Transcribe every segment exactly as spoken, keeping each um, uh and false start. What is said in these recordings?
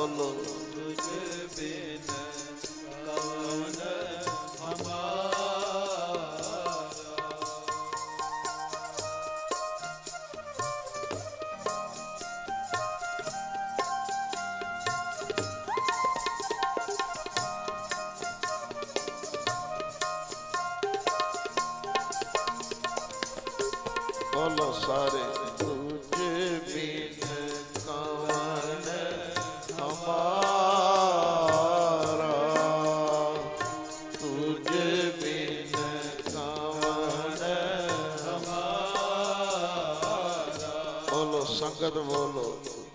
बोलो तुझ बिन कौन हमारा। बोलो सारे तुझ बिन कौन हमारा, तुझ बिन कौन हमारा। बोलो संगत बोलो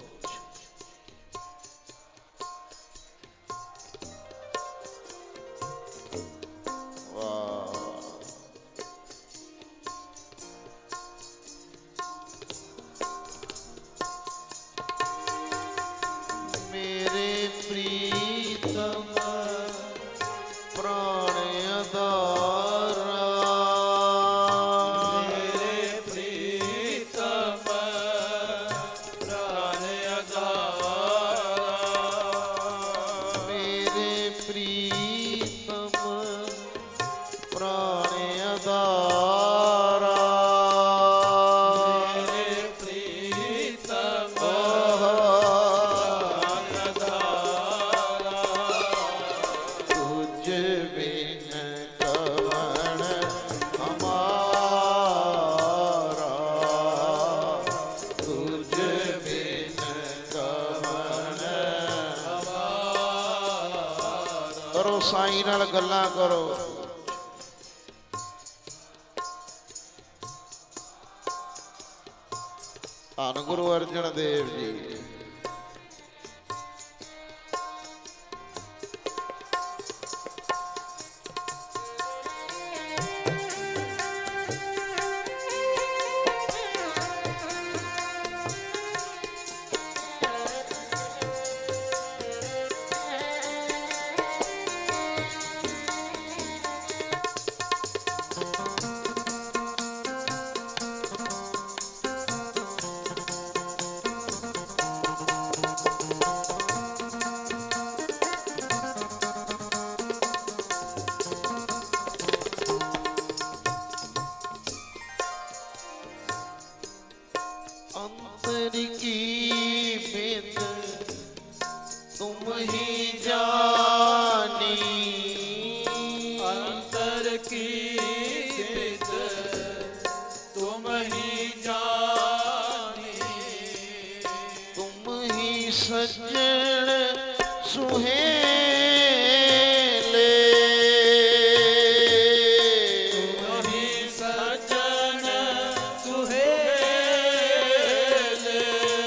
साईं नाल गल्लां करो। धन गुरु अर्जन देव जी अंतर की बिन तुम ही जानी, अंतर की बिन तुम ही जानी। तुम ही सज्जन सुहेले, तुम ही सज्जन सुहेले।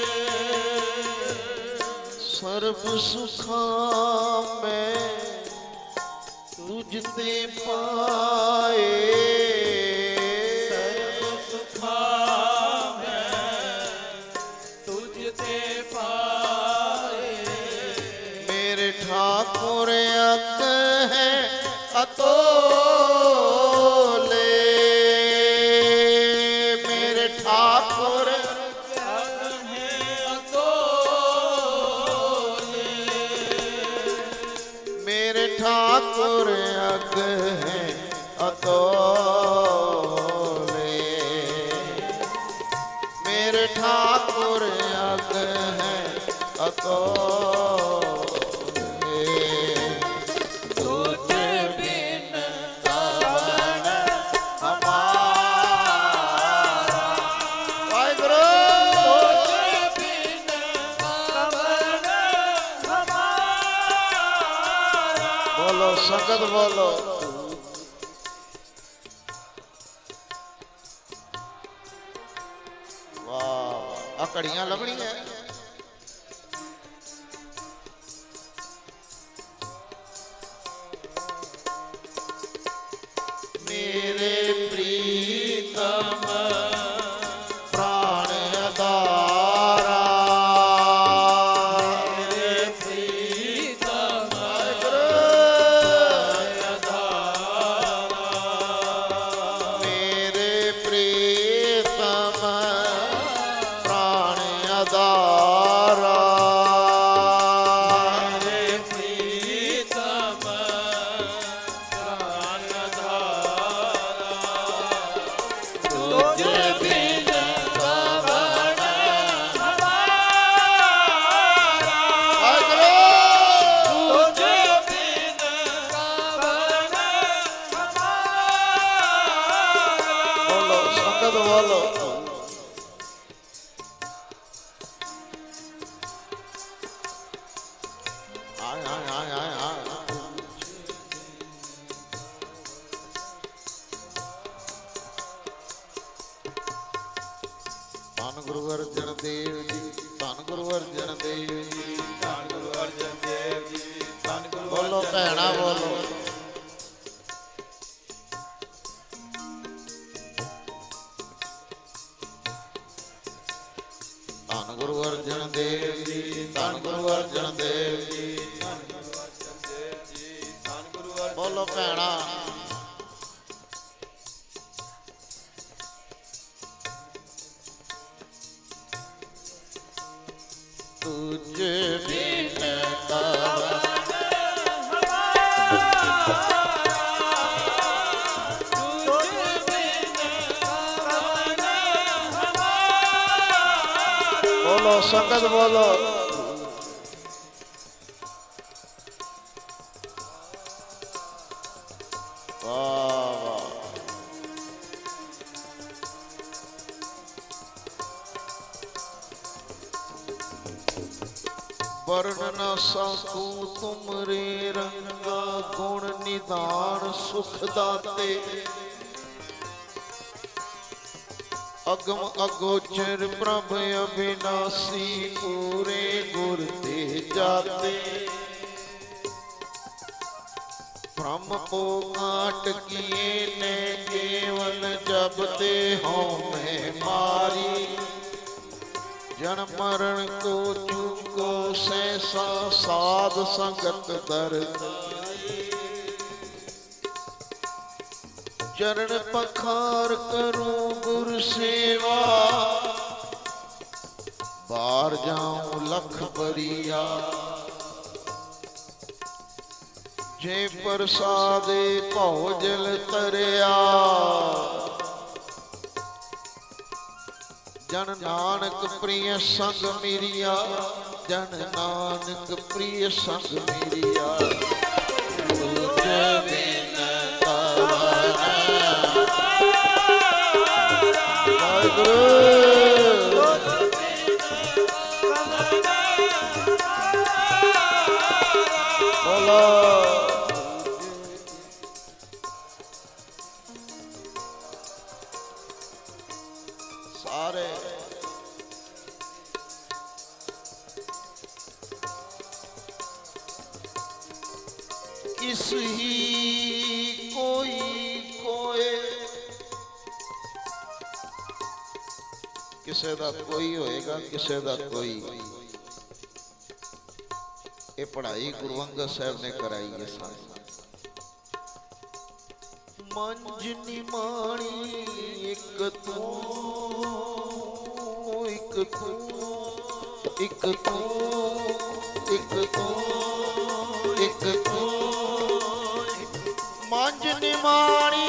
सर्व सुखा में तुझते पाए, सर्व सुखा में तुझते पाए। मेरे ठाकुर अक है अतोले, मेरे ठाकुर मेरे ठाकुर अग हैं अतोले, मेरे ठाकुर अग हैं अतोले। तुझ बिन कौन हमारा, वाहिगुरू तुझ बिन कौन हमारा। बोलो संगत बोलो वाह। अकड़ियां लभनी है मेरे प्रीतम प्राण अदारा, मेरे प्रीतम मेरे प्रीतम प्राण अदारा। आय आय आय आय आय धन गुरु अर्जन देव जी, धन गुरु अर्जन देव जी, धन गुरु अर्जन देव जी, धन गुरु बोलो अर्जन भैणा देव बोलो। धन गुरु अर्जन देव जी, धन गुरु अर्जन देव जी, धन गुरु अर्जन देव जी, धन गुरु अर्जन बोलो भैणा। तुझे बिन कवन बोलो संगत बोलो। वाह वाह वर्ण न सकूं तुमरे रंगा गुण निदान सुख दाते अगम अगोचर प्रभ अविनाशी पूरे गुर ते जाते ब्रह्म को काट किए ने केवल जब ते हों में मारी जन मरण को चुको सहसा साध संगत दर चरण पखार करूं गुरु सेवा बार जाऊं लख बरिया जे प्रसादे भौजल तरया जन नानक प्रिय संग मिरिया जन नानक प्रिय संग मिरिया तुझ बिन कवन वाहिगुरु बोलो सारे किस ही कोई कोए किसे दा कोई होएगा किसे दा कोई। ये पढ़ाई गुरु अंगद साहब ने कराई है सारी। मंज निमाणी एक तू एक तू एक तू एक तू एक तू मंज निमाणी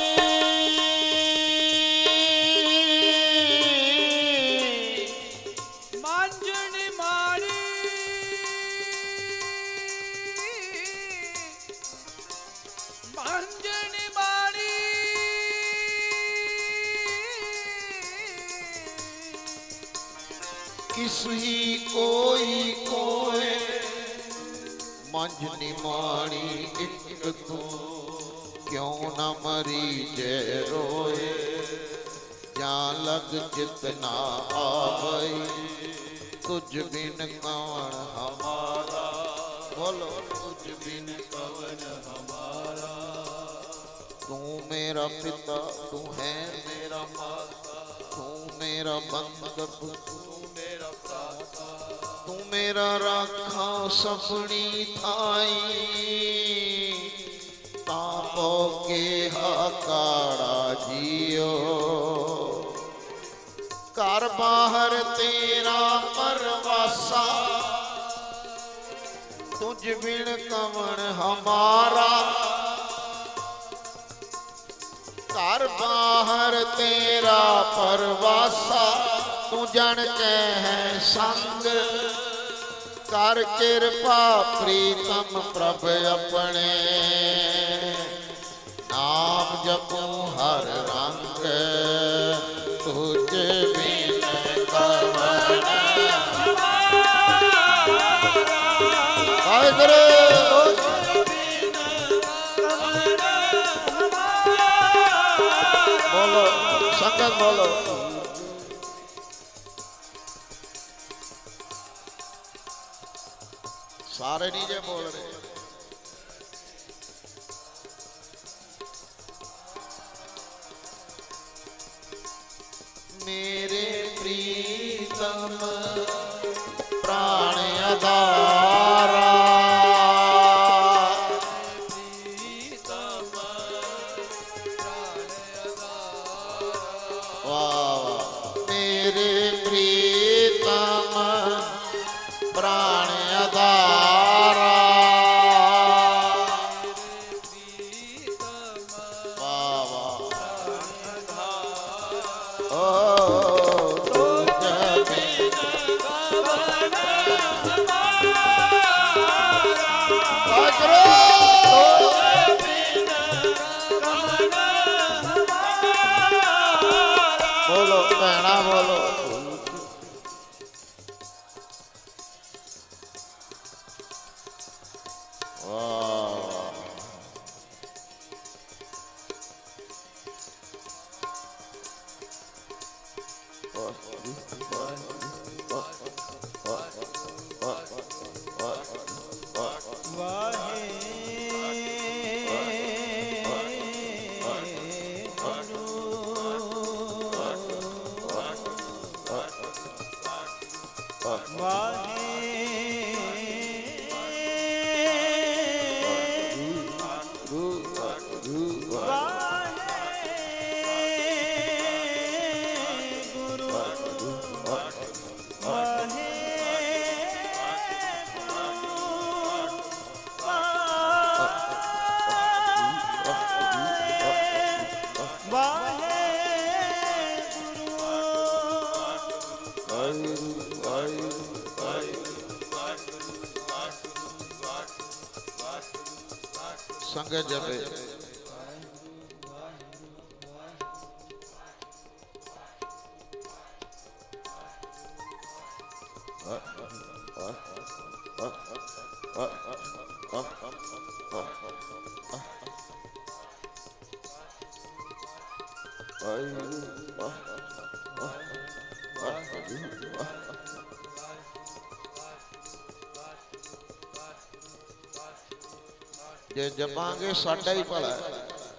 मांजनी मारी मांजनी मारी किस ही कोई कोए मंज निमाणी एक तू क्यों न मरी जय रोए जान लग जितना आवई तुझ बिन कौन हमारा बोलो तुझ बिन कवन हमारा तू मेरा पिता तू है मेरा माता तू मेरा बंधप तू मेरा प्राता तू मेरा राखा सपनी थाई तापो के हाकाड़ा जियो घर बाहर तेरा परवासा तुझ बिन कवन हमारा घर बाहर तेरा परवासा तू जन के है संग कर कृपा प्रीतम प्रभ अपने नाम जपूं हर रंग तुझ बिन कवन वाहिगुरु संगत बोलो सारे नीचे बोल रहे मेरे प्रीतम प्राण आधारा मेरे प्रीतम प्राण आधारा बोलो कहना बोलो संगत जपे जे जपांगे साडा ही भला है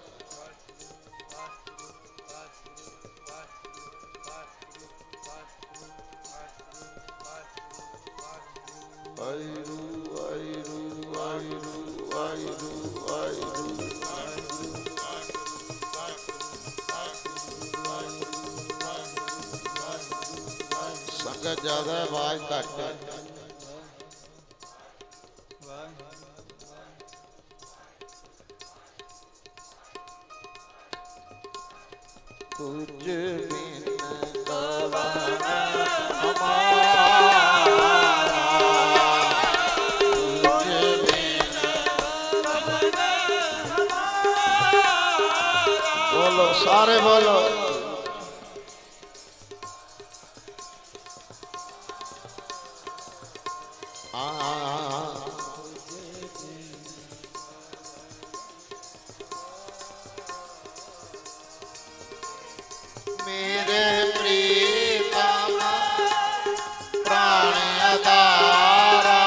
संगत ज्यादा आवाज घट है तुझ बिन कवन हमारा तुझ बिन कवन हमारा बोलो सारे बोलो मेरे प्रीतम प्राण आधारा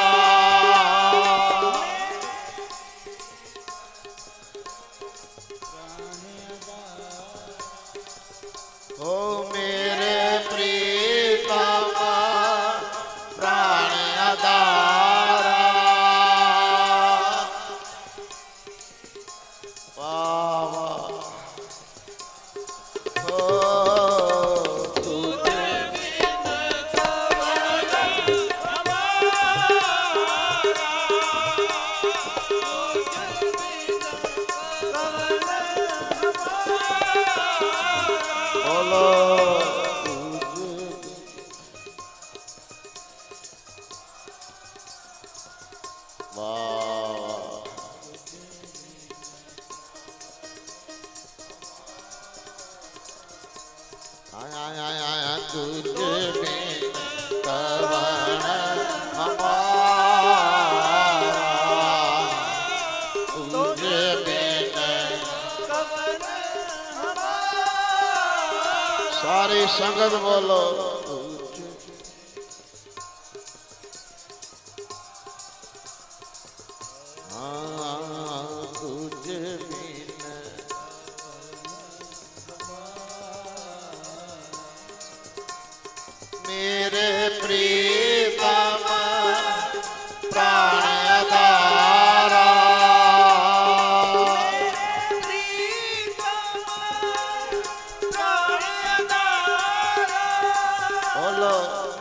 ओ मेरे प्रीतम प्राण आधारा वाह आया आया आया तुझ बिन कवन हमारा तुझ बिन कवन हमारा सारी संगत बोलो हाँ तुझे बिन मेरे प्रीतम प्राण आधारा बोलो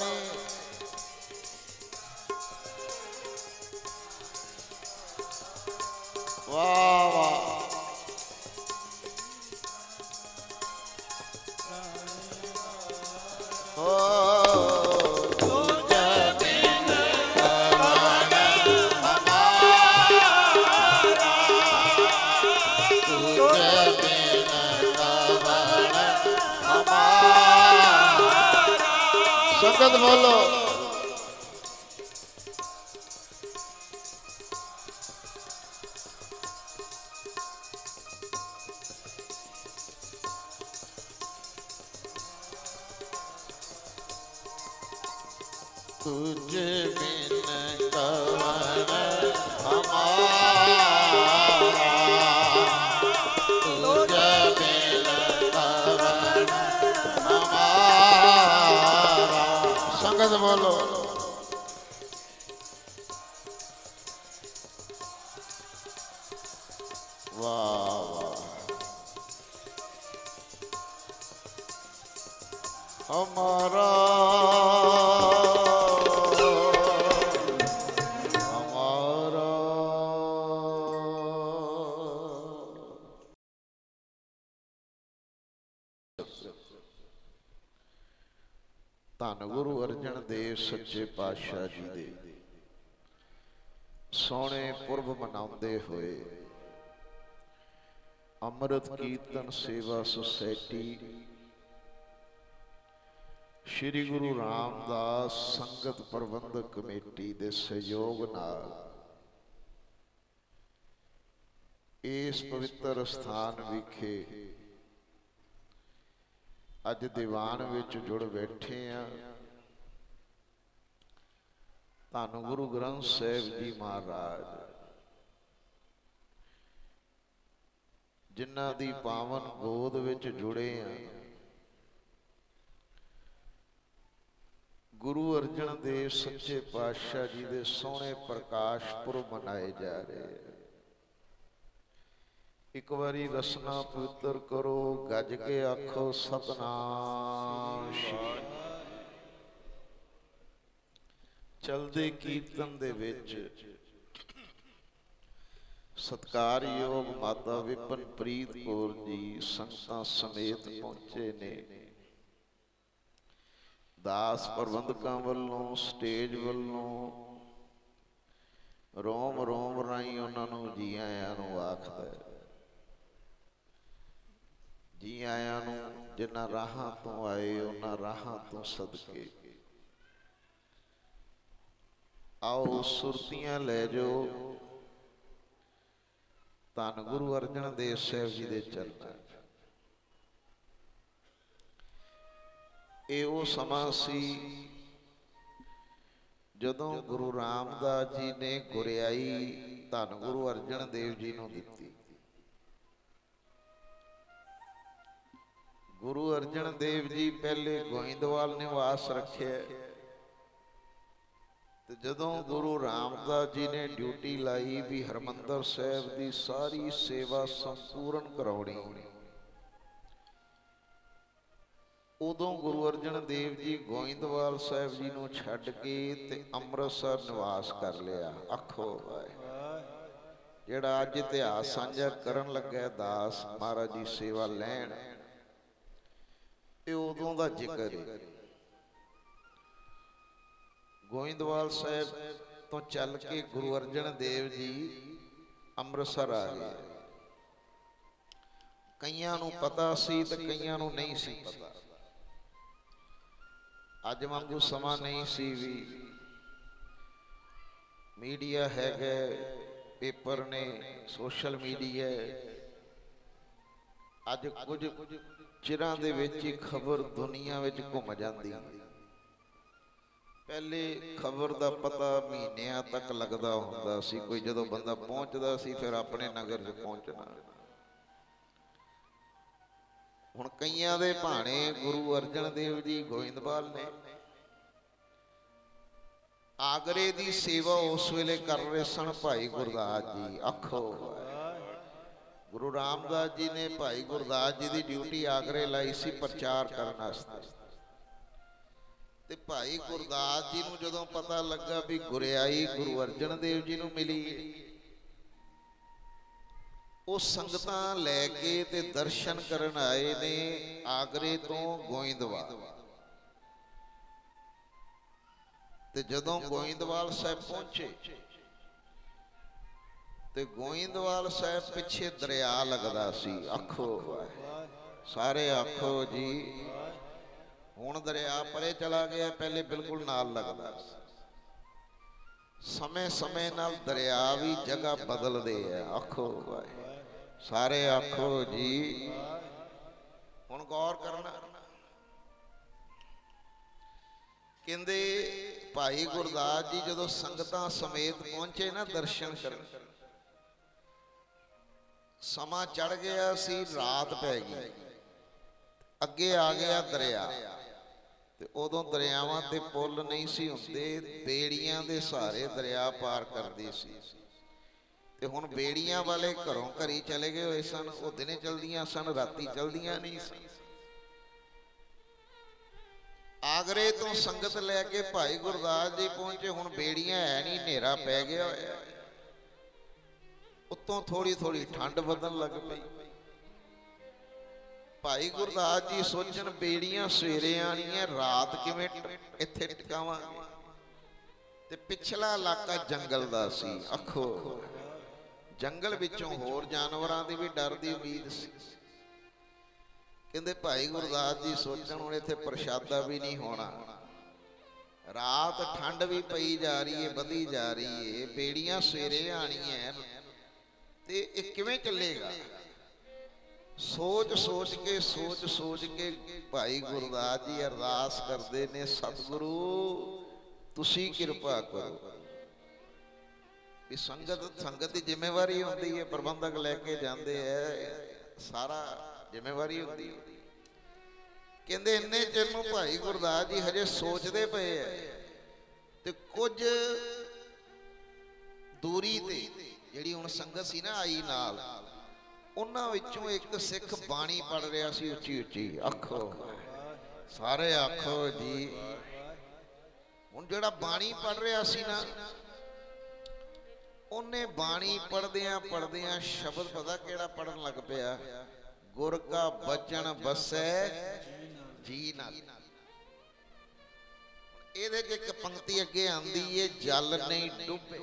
वाह वाह ओ तुझे बिन कवन हमारा तुझे बिन कवन हमारा संगत बोलो तुझे बिन कवन हमारा तुझे बिन कवन हमारा संगत बोलो वाह वाह हमारा ਧੰਨ ਗੁਰੂ ਅਰਜਨ ਦੇਵ ਸੱਚੇ ਪਾਤਸ਼ਾਹ ਜੀ ਦੇ ਸੋਹਣੇ ਪੁਰਬ ਮਨਾਉਂਦੇ ਹੋਏ ਅੰਮ੍ਰਿਤ ਕੀਰਤਨ ਸੇਵਾ ਸੁਸਾਇਟੀ श्री गुरु रामदास संगत प्रबंधक कमेटी के सहयोग नाल इस पवित्र स्थान विखे अज दीवान विच जुड़ बैठे हैं। धन गुरु ग्रंथ साहिब जी महाराज जिन्हां दी पावन गोद विच जुड़े हैं। गुरु अर्जन देव सच्चे पातशाह जी दे सोहने प्रकाश पुरब मनाए जा रहे हैं। एक बारी रसना पवित्र करो, गज के आखो सतनाम श्री। चलदे कीर्तन दे विच सत्कारयोग माता विपिन प्रीत कौर जी संगतां समेत पहुंचे ने। दास प्रबंधकों वालों स्टेज वालों रोम रोम राई उन्होंने जी आया आखदा जी आया जिन्हां राहां तो आए उन्हां राहां तो सदके आओ सुरतियां ले जाओ धन गुरु अर्जन देव साहिब जी दे चरणों। ਇਹ ਉਹ ਸਮਾਂ ਸੀ ਜਦੋਂ ਗੁਰੂ ਰਾਮਦਾਸ ਜੀ ਨੇ ਗੁਰਿਆਈ ਧੰਨ ਗੁਰੂ ਅਰਜਨ ਦੇਵ ਜੀ ਨੂੰ ਦਿੱਤੀ। ਗੁਰੂ ਅਰਜਨ ਦੇਵ ਜੀ ਪਹਿਲੇ ਗੋਇੰਦਵਾਲ ਨਿਵਾਸ ਰੱਖਿਆ ਤੇ ਜਦੋਂ ਗੁਰੂ ਰਾਮਦਾਸ ਜੀ ਨੇ ਡਿਊਟੀ ਲਾਈ ਵੀ ਹਰਮੰਦਰ ਸਾਹਿਬ ਦੀ ਸਾਰੀ ਸੇਵਾ ਸੰਪੂਰਨ ਕਰਾਉਣੀ, उदों गुरु अर्जन देव जी गोइंदवाल साहब जी नूं छड्ड के ते अमृतसर निवास कर लिया। आखो जिहड़ा अज इतिहास साझा करन लगा दास महाराज जी सेवा लैण, ये उदों दा जिक्र है। गोइंदवाल साहब तो चल के गुरु अर्जन देव जी अमृतसर आ गए। कईयां नूं पता सी ते कईयां नूं नहीं सी पता। अज वांगू समा नहीं सी भी मीडिया है गए, पेपर ने, सोशल मीडिया अज कुछ ਚਿਰਾਂ ਦੇ ਵਿੱਚ ਹੀ ਖਬਰ ਦੁਨੀਆ ਵਿੱਚ ਘੁੰਮ ਜਾਂਦੀ। ਪਹਿਲੇ ਖਬਰ ਦਾ ਪਤਾ ਮਹੀਨਿਆਂ ਤੱਕ ਲੱਗਦਾ ਹੁੰਦਾ ਸੀ। ਕੋਈ ਜਦੋਂ ਬੰਦਾ ਪਹੁੰਚਦਾ ਸੀ ਫਿਰ ਆਪਣੇ ਨਗਰ 'ਚ ਪਹੁੰਚਣਾ। ਹੁਣ ਕਈਆਂ ਦੇ ਭਾਣੇ ਗੁਰੂ ਅਰਜਨ ਦੇਵ ਜੀ ਗੋਇੰਦਵਾਲ ਨੇ ਆਗਰੇ ਦੀ ਸੇਵਾ ਉਸ ਵੇਲੇ ਕਰ ਰਹੇ ਸਨ ਭਾਈ ਗੁਰਦਾਸ ਜੀ। ਆਖੋ ਗੁਰੂ ਰਾਮਦਾਸ ਜੀ ਨੇ ਭਾਈ ਗੁਰਦਾਸ ਜੀ ਦੀ ਡਿਊਟੀ ਆਗਰੇ ਲਾਈ ਸੀ ਪ੍ਰਚਾਰ ਕਰਨ ਵਾਸਤੇ। ਤੇ ਭਾਈ ਗੁਰਦਾਸ ਜੀ ਨੂੰ ਜਦੋਂ ਪਤਾ ਲੱਗਾ ਵੀ ਗੁਰਿਆਈ ਗੁਰੂ ਅਰਜਨ ਦੇਵ ਜੀ ਨੂੰ ਮਿਲੀ, ਉਹ ਸੰਗਤਾਂ ਲੈ ਕੇ ਤੇ ਦਰਸ਼ਨ ਕਰਨ ਆਏ ਨੇ ਆਗਰੇ ਤੋਂ ਗੋਇੰਦਵਾਲ। ਤੇ ਜਦੋਂ ਗੋਇੰਦਵਾਲ ਸਾਹਿਬ ਪਹੁੰਚੇ ਤੇ ਗੋਇੰਦਵਾਲ ਸਾਹਿਬ ਪਿੱਛੇ ਦਰਿਆ ਲੱਗਦਾ ਸੀ। ਆਖੋ ਸਾਰੇ ਆਖੋ ਜੀ। ਹੁਣ ਦਰਿਆ ਪਰੇ ਚਲਾ ਗਿਆ, ਪਹਿਲੇ ਬਿਲਕੁਲ ਨਾਲ ਲੱਗਦਾ ਸੀ। ਸਮੇਂ ਸਮੇਂ ਨਾਲ ਦਰਿਆ ਵੀ ਜਗ੍ਹਾ ਬਦਲਦੇ ਆ। ਆਖੋ ਸਾਰੇ ਆਖੋ ਜੀ। ਹੁਣ ਗੌਰ ਕਰਨਾ। ਕਹਿੰਦੇ ਭਾਈ ਗੁਰਦਾਸ ਜੀ ਜਦੋਂ ਸੰਗਤਾਂ ਸਮੇਤ ਪਹੁੰਚੇ ਨਾ ਦਰਸ਼ਨ ਕਰਨ, ਸਮਾਂ ਚੜ ਗਿਆ ਸੀ, ਰਾਤ ਪੈ ਗਈ। ਅੱਗੇ ਆ ਗਿਆ ਦਰਿਆ ਤੇ ਉਦੋਂ ਦਰਿਆਵਾਂ ਤੇ ਪੁੱਲ ਨਹੀਂ ਸੀ ਹੁੰਦੇ, ਬੇੜੀਆਂ ਦੇ ਸਹਾਰੇ ਦਰਿਆ ਪਾਰ ਕਰਦੇ ਸੀ। ਤੇ ਹੁਣ ਬੇੜੀਆਂ ਵਾਲੇ ਘਰੋਂ ਘਰੀ ਚਲੇ ਗਏ ਹੋਏ ਸਨ। ਉਹ ਦਿਨੇ ਚਲਦੀਆਂ ਸਨ, ਰਾਤੀ ਚਲਦੀਆਂ ਨਹੀਂ ਸਨ। ਆਗਰੇ ਤੋਂ ਸੰਗਤ ਲੈ ਕੇ ਭਾਈ ਗੁਰਦਾਸ ਜੀ ਪਹੁੰਚੇ। ਹੁਣ ਬੇੜੀਆਂ ਹੈ ਨਹੀਂ, ਹਨੇਰਾ ਪੈ ਗਿਆ ਹੋਇਆ। ਉੱਤੋਂ ਥੋੜੀ ਥੋੜੀ ਠੰਡ ਵਧਣ ਲੱਗ ਪਈ। ਭਾਈ ਗੁਰਦਾਸ ਜੀ ਸੋਚਣ ਬੇੜੀਆਂ ਸਵੇਰੇ ਆਣੀਆਂ, ਰਾਤ ਕਿਵੇਂ ਇੱਥੇ ਟਿਕਾਵਾਂਗੇ। ਤੇ ਪਿਛਲਾ ਇਲਾਕਾ ਜੰਗਲ ਦਾ ਸੀ। ਆਖੋ ਜੰਗਲ ਵਿੱਚੋਂ ਹੋਰ ਜਾਨਵਰਾਂ ਦੀ ਵੀ ਡਰ ਦੀ ਉਮੀਦ ਸੀ। ਕਹਿੰਦੇ ਭਾਈ ਗੁਰਦਾਸ ਜੀ ਸੋਚਣ ਹੁਣ ਇੱਥੇ ਪ੍ਰਸ਼ਾਦਾ ਵੀ ਨਹੀਂ ਹੋਣਾ, ਰਾਤ ਠੰਡ ਵੀ ਪਈ ਜਾ ਰਹੀ ਹੈ, ਵਧੀ ਜਾ ਰਹੀ ਹੈ, ਬੇੜੀਆਂ ਸਵੇਰੇ ਆਣੀਆਂ ਤੇ ਇਹ ਕਿਵੇਂ ਚੱਲੇਗਾ। ਸੋਚ ਸੋਚ ਕੇ ਸੋਚ ਸੋਚ ਕੇ ਭਾਈ ਗੁਰਦਾਸ ਜੀ ਅਰਦਾਸ ਕਰਦੇ ਨੇ, ਸਤਿਗੁਰੂ ਤੁਸੀਂ ਕਿਰਪਾ ਕਰੋ। ਇਹ ਸੰਗਤ ਸੰਗਤ ਦੀ ਜ਼ਿੰਮੇਵਾਰੀ ਹੁੰਦੀ ਹੈ, ਪ੍ਰਬੰਧਕ ਲੈ ਕੇ ਜਾਂਦੇ ਹੈ, ਸਾਰਾ ਜ਼ਿੰਮੇਵਾਰੀ ਹੁੰਦੀ ਹੈ। ਕਹਿੰਦੇ ਇੰਨੇ ਚਿਰ ਨੂੰ ਭਾਈ ਗੁਰਦਾਸ ਜੀ ਹਜੇ ਸੋਚਦੇ ਪਏ ਐ ਤੇ ਕੁਝ ਦੂਰੀ ਤੇ ਜਿਹੜੀ ਹੁਣ ਸੰਗਤ ਸੀ ਨਾ ਆਈ ਨਾਲ, ਉਹਨਾਂ ਵਿੱਚੋਂ ਇੱਕ ਸਿੱਖ ਬਾਣੀ ਪੜ ਰਿਹਾ ਸੀ ਉੱਚੀ ਉੱਚੀ। ਆਖੋ ਸਾਰੇ ਆਖੋ ਜੀ। ਹੁਣ ਜਿਹੜਾ ਬਾਣੀ ਪੜ ਰਿਹਾ ਸੀ ਨਾ, ਉਹਨੇ ਬਾਣੀ ਪੜਦਿਆਂ ਪੜਦਿਆਂ ਸ਼ਬਦ ਪਤਾ ਕਿਹੜਾ ਪੜਨ ਲੱਗ ਪਿਆ? ਗੁਰ ਕਾ ਬਚਨ ਬਸੈ ਜੀ ਨਾਲ। ਇਹਦੇ ਚ ਇੱਕ ਪੰਕਤੀ ਅੱਗੇ ਆਂਦੀ ਏ, ਜਲ ਨਹੀਂ ਡੁੱਬੇ।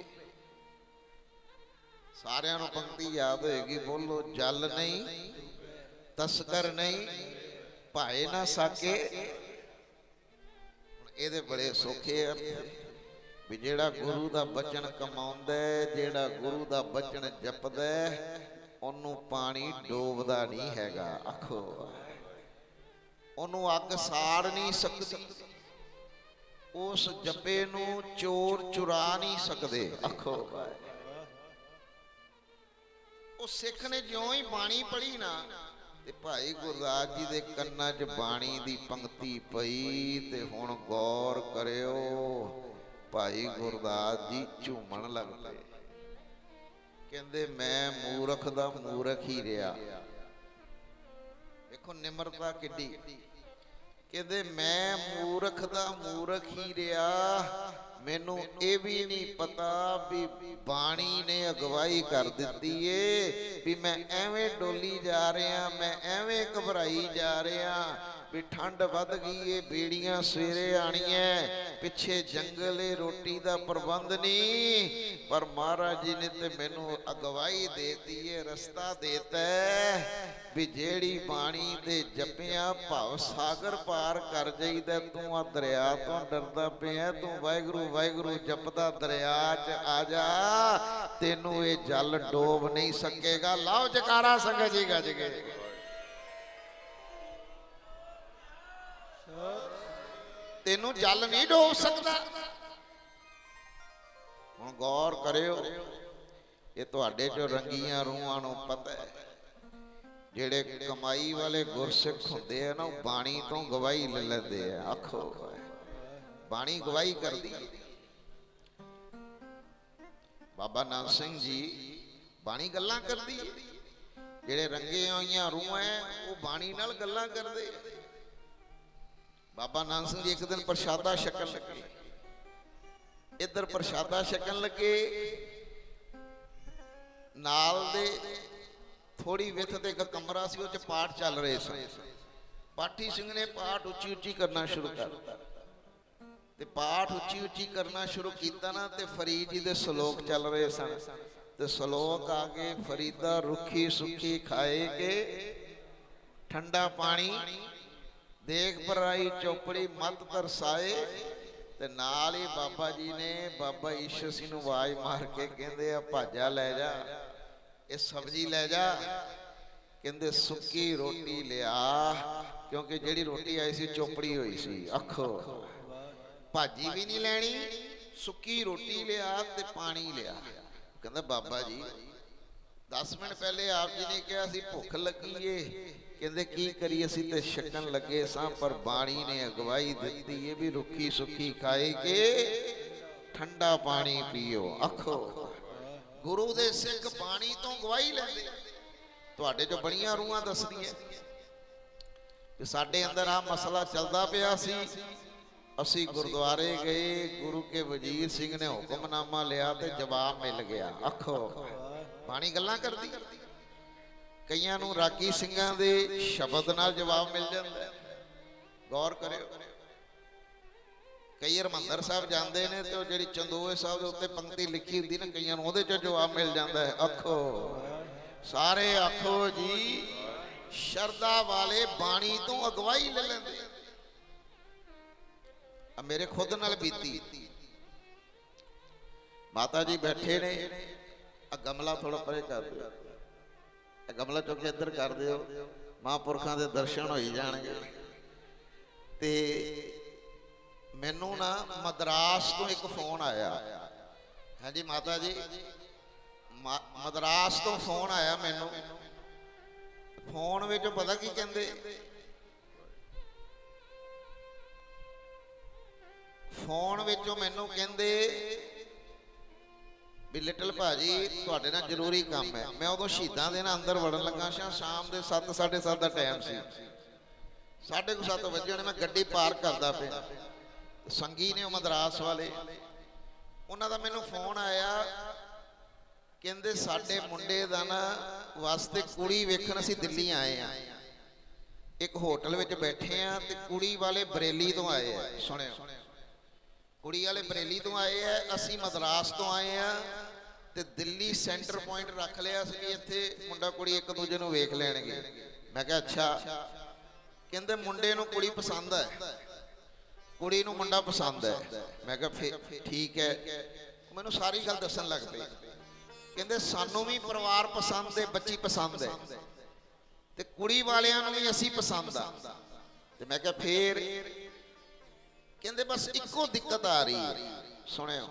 ਸਾਰਿਆਂ ਨੂੰ ਪੰਕਤੀ ਯਾਦ ਹੋਏਗੀ, ਬੋਲੋ। ਜਲ ਨਹੀਂ, ਤਸਕਰ ਨਹੀਂ, ਭਾਏ ਨਾ ਸਾਕੇ। ਇਹਦੇ ਬੜੇ ਸੌਖੇ ਅਰਥ ਵੀ ਜਿਹੜਾ ਗੁਰੂ ਦਾ ਬਚਨ ਕਮਾਉਂਦਾ, ਜਿਹੜਾ ਗੁਰੂ ਦਾ ਬਚਨ ਜਪਦਾ, ਉਹਨੂੰ ਪਾਣੀ ਡੋਬਦਾ ਨਹੀਂ ਹੈਗਾ। ਆਖੋ ਉਹਨੂੰ ਅੱਗ ਸਾੜ ਨਹੀਂ ਸਕਦੀ, ਉਸ ਜਪੇ ਨੂੰ ਚੋਰ ਚੁਰਾ ਨਹੀਂ ਸਕਦੇ। ਆਖੋ ਉਹ ਸਿੱਖ ਨੇ ਜਿਉਂ ਹੀ ਬਾਣੀ ਪੜ੍ਹੀ ਨਾ, ਤੇ ਭਾਈ ਗੁਰਦਾਸ ਜੀ ਦੇ ਕੰਨਾਂ 'ਚ ਬਾਣੀ ਦੀ ਪੰਕਤੀ ਪਈ। ਤੇ ਹੁਣ ਗੌਰ ਕਰਿਓ, ਭਾਈ ਗੁਰਦਾਸ ਜੀ ਝੂਮਣ ਲੱਗ ਪਏ। ਕਹਿੰਦੇ ਮੈਂ ਮੂਰਖ ਦਾ ਮੂਰਖ ਹੀ ਰਿਹਾ। ਵੇਖੋ ਨਿਮਰਤਾ ਕਿੱਡੀ। ਕਹਿੰਦੇ ਮੈਂ ਮੂਰਖ ਦਾ ਮੂਰਖ ਹੀ ਰਿਹਾ, ਮੈਨੂੰ ਇਹ ਵੀ ਨਹੀਂ ਪਤਾ ਵੀ ਬਾਣੀ ਨੇ ਅਗਵਾਈ ਕਰ ਦਿੱਤੀ ਏ ਵੀ ਮੈਂ ਐਵੇਂ ਡੋਲੀ ਜਾ ਰਿਹਾ, ਮੈਂ ਐਵੇਂ ਘਬਰਾਈ ਜਾ ਰਿਹਾ ਵੀ ਠੰਡ ਵੱਧ ਗਈ ਏ, ਬੇੜੀਆਂ ਸਵੇਰੇ ਆਣੀਆਂ, ਪਿੱਛੇ ਜੰਗਲ ਏ, ਰੋਟੀ ਦਾ ਪ੍ਰਬੰਧ ਨਹੀਂ। ਪਰ ਮਹਾਰਾਜ ਜੀ ਨੇ ਤੇ ਮੈਨੂੰ ਅਗਵਾਈ ਦੇਤੀ ਏ, ਰਸਤਾ ਦੇਤਾ ਵੀ ਜਿਹੜੀ ਬਾਣੀ ਦੇ ਜਪਿਆ ਭਵ ਸਾਗਰ ਪਾਰ ਕਰ ਜਾਈਦਾ। ਤੂੰ ਆ ਦਰਿਆ ਤੋਂ ਡਰਦਾ ਪਿਆ, ਤੂੰ ਵਾਹਿਗੁਰੂ ਵਾਹਿਗੁਰੂ ਜਪਦਾ ਦਰਿਆ 'ਚ ਆ ਜਾ, ਤੈਨੂੰ ਇਹ ਜਲ ਡੋਬ ਨਹੀਂ ਸਕੇਗਾ। ਲਾਓ ਜਕਾਰਾ ਸੰਗਤ ਜੀ ਗੱਜ ਕੇ। तेनू जल नहीं डोब सकता। हुण गौर करियो, ये तुहाडे चो रंगीआं रूहां नूं पता है, जेड़े कमाई वाले गुरसिख हुंदे आ ना, वो बाणी तो गवाही ले लैंदे आ। आखो बाणी गवाही करदी। बाबा नानक सिंह जी बाणी गल्लां करदी है। जेड़े रंगे होईयां रूहां है वो बाणी नाल गल्लां करदे। बाबा नानक सिंह जी एक दिन प्रशादा छकन लगे, इधर प्रशादा छकन लगे, नाल दे थोड़ी विथ ते एक कमरा सी, उस पाठ चल रहे सन। पाठी सिंह ने पाठ उच्ची उच्ची करना शुरू कर दिता। ते पाठ उच्ची उच्ची करना शुरू किया ना, ते फरीद जी दे श्लोक चल रहे सन। ते श्लोक आगे, फरीदा रुखी सुखी खाए के ठंडा पानी, देख पराई चौपड़ी मत तरसाए। ते नाल ही बाबा जी ने बाबा ईश्वर सिंह नूं आवाज मार के कहंदे आ, भाजा लै जा, ये सब्जी लै जा। कहंदे सुक्की रोटी लिया, क्योंकि जिहड़ी रोटी आई सी चोपड़ी हुई सी। आखो भाजी भी नहीं लैनी, सुक्की रोटी लिया ते पानी लिया। कहंदा बाबा जी दस मिनट पहले आप जी ने कहा सी भुख लगी है। कहंदे की करिए, असीं ते छकन लगे सां, पर बाणी ने अगवाई दित्ती है भी रुखी सुखी खाए के ठंडा पानी पीओ। आखो गुरु दे सिख बाणी तो गवाही लैंदे। तुहाडे जो बड़ियां रूहां दसदियां कि साडे अंदर आ मसला चलदा पिया सी। असी गुरुद्वारे गए, गुरु के वजीर सिंह ने हुक्मनामा लिया ते जवाब मिल गया। आखो बाणी गल्लां करदी। कईयां नूं रागी सिंघां दे शब्द नाल जवाब मिल जांदा है। गौर करियो, कई हरमंदर साहब जाते हैं तो जी चंदोए साहब के उत्ते पंक्ति लिखी होती ना, कई उहदे चों जवाब मिल जाता है। आखो सारे आखो जी, शरदा वाले बाणी तो अगवाई ले लेंदे। मेरे खुद नाल बीती, माता जी बैठे ने, गमला थोड़ा परे कर दो, गमला चुक के इधर कर दो, महापुरखों के दर्शन हो जाणगे। ते मैनू ना मद्रास तो एक फोन आया। हाँ जी माता जी, मद्रास तो फोन आया मैनू। फोन में पता की कहते, फोन विचों मैनू कहते भी लिटल भाजी तुहाडे नाल जरूरी काम है। मैं उदों शहीदां दे नाल अंदर वड़न लगा सा, शाम के सत्त साढ़े सत्त का टाइम सी, साढ़े को सत्त वजे मैं गड्डी पार्क करदा पिया। संगी ने मद्रास वाले, उन्हां दा मैनू फोन आया, कहंदे साडे मुंडे दा ना वास्ते कुड़ी वेखण असीं दिल्ली आए हैं। एक होटल विच बैठे हैं ते कुड़ी वाले बरेली तो आए हैं। सुनियो, कुड़ी वाले बरेली तो आए हैं, असीं मद्रास तो आए हैं ते दिल्ली सेंटर पॉइंट रख लिया सी भी इत्थे मुंडा कुड़ी एक दूजे नूं वेख लैणगे। मैं कहा अच्छा। कहंदे मुंडे नूं कुड़ी पसंद है, कुड़ी नूं मुंडा पसंद है। मैं कहा फिर ठीक है। मैनूं सारी गल दसन लग पई। कहंदे सानूं भी परिवार पसंद है, बच्ची पसंद है, ते कुड़ी वालियां नूं भी असीं पसंद आ। ते मैं कहा फिर? कहंदे बस इक्को दिक्कत आ रही है। सुनियो,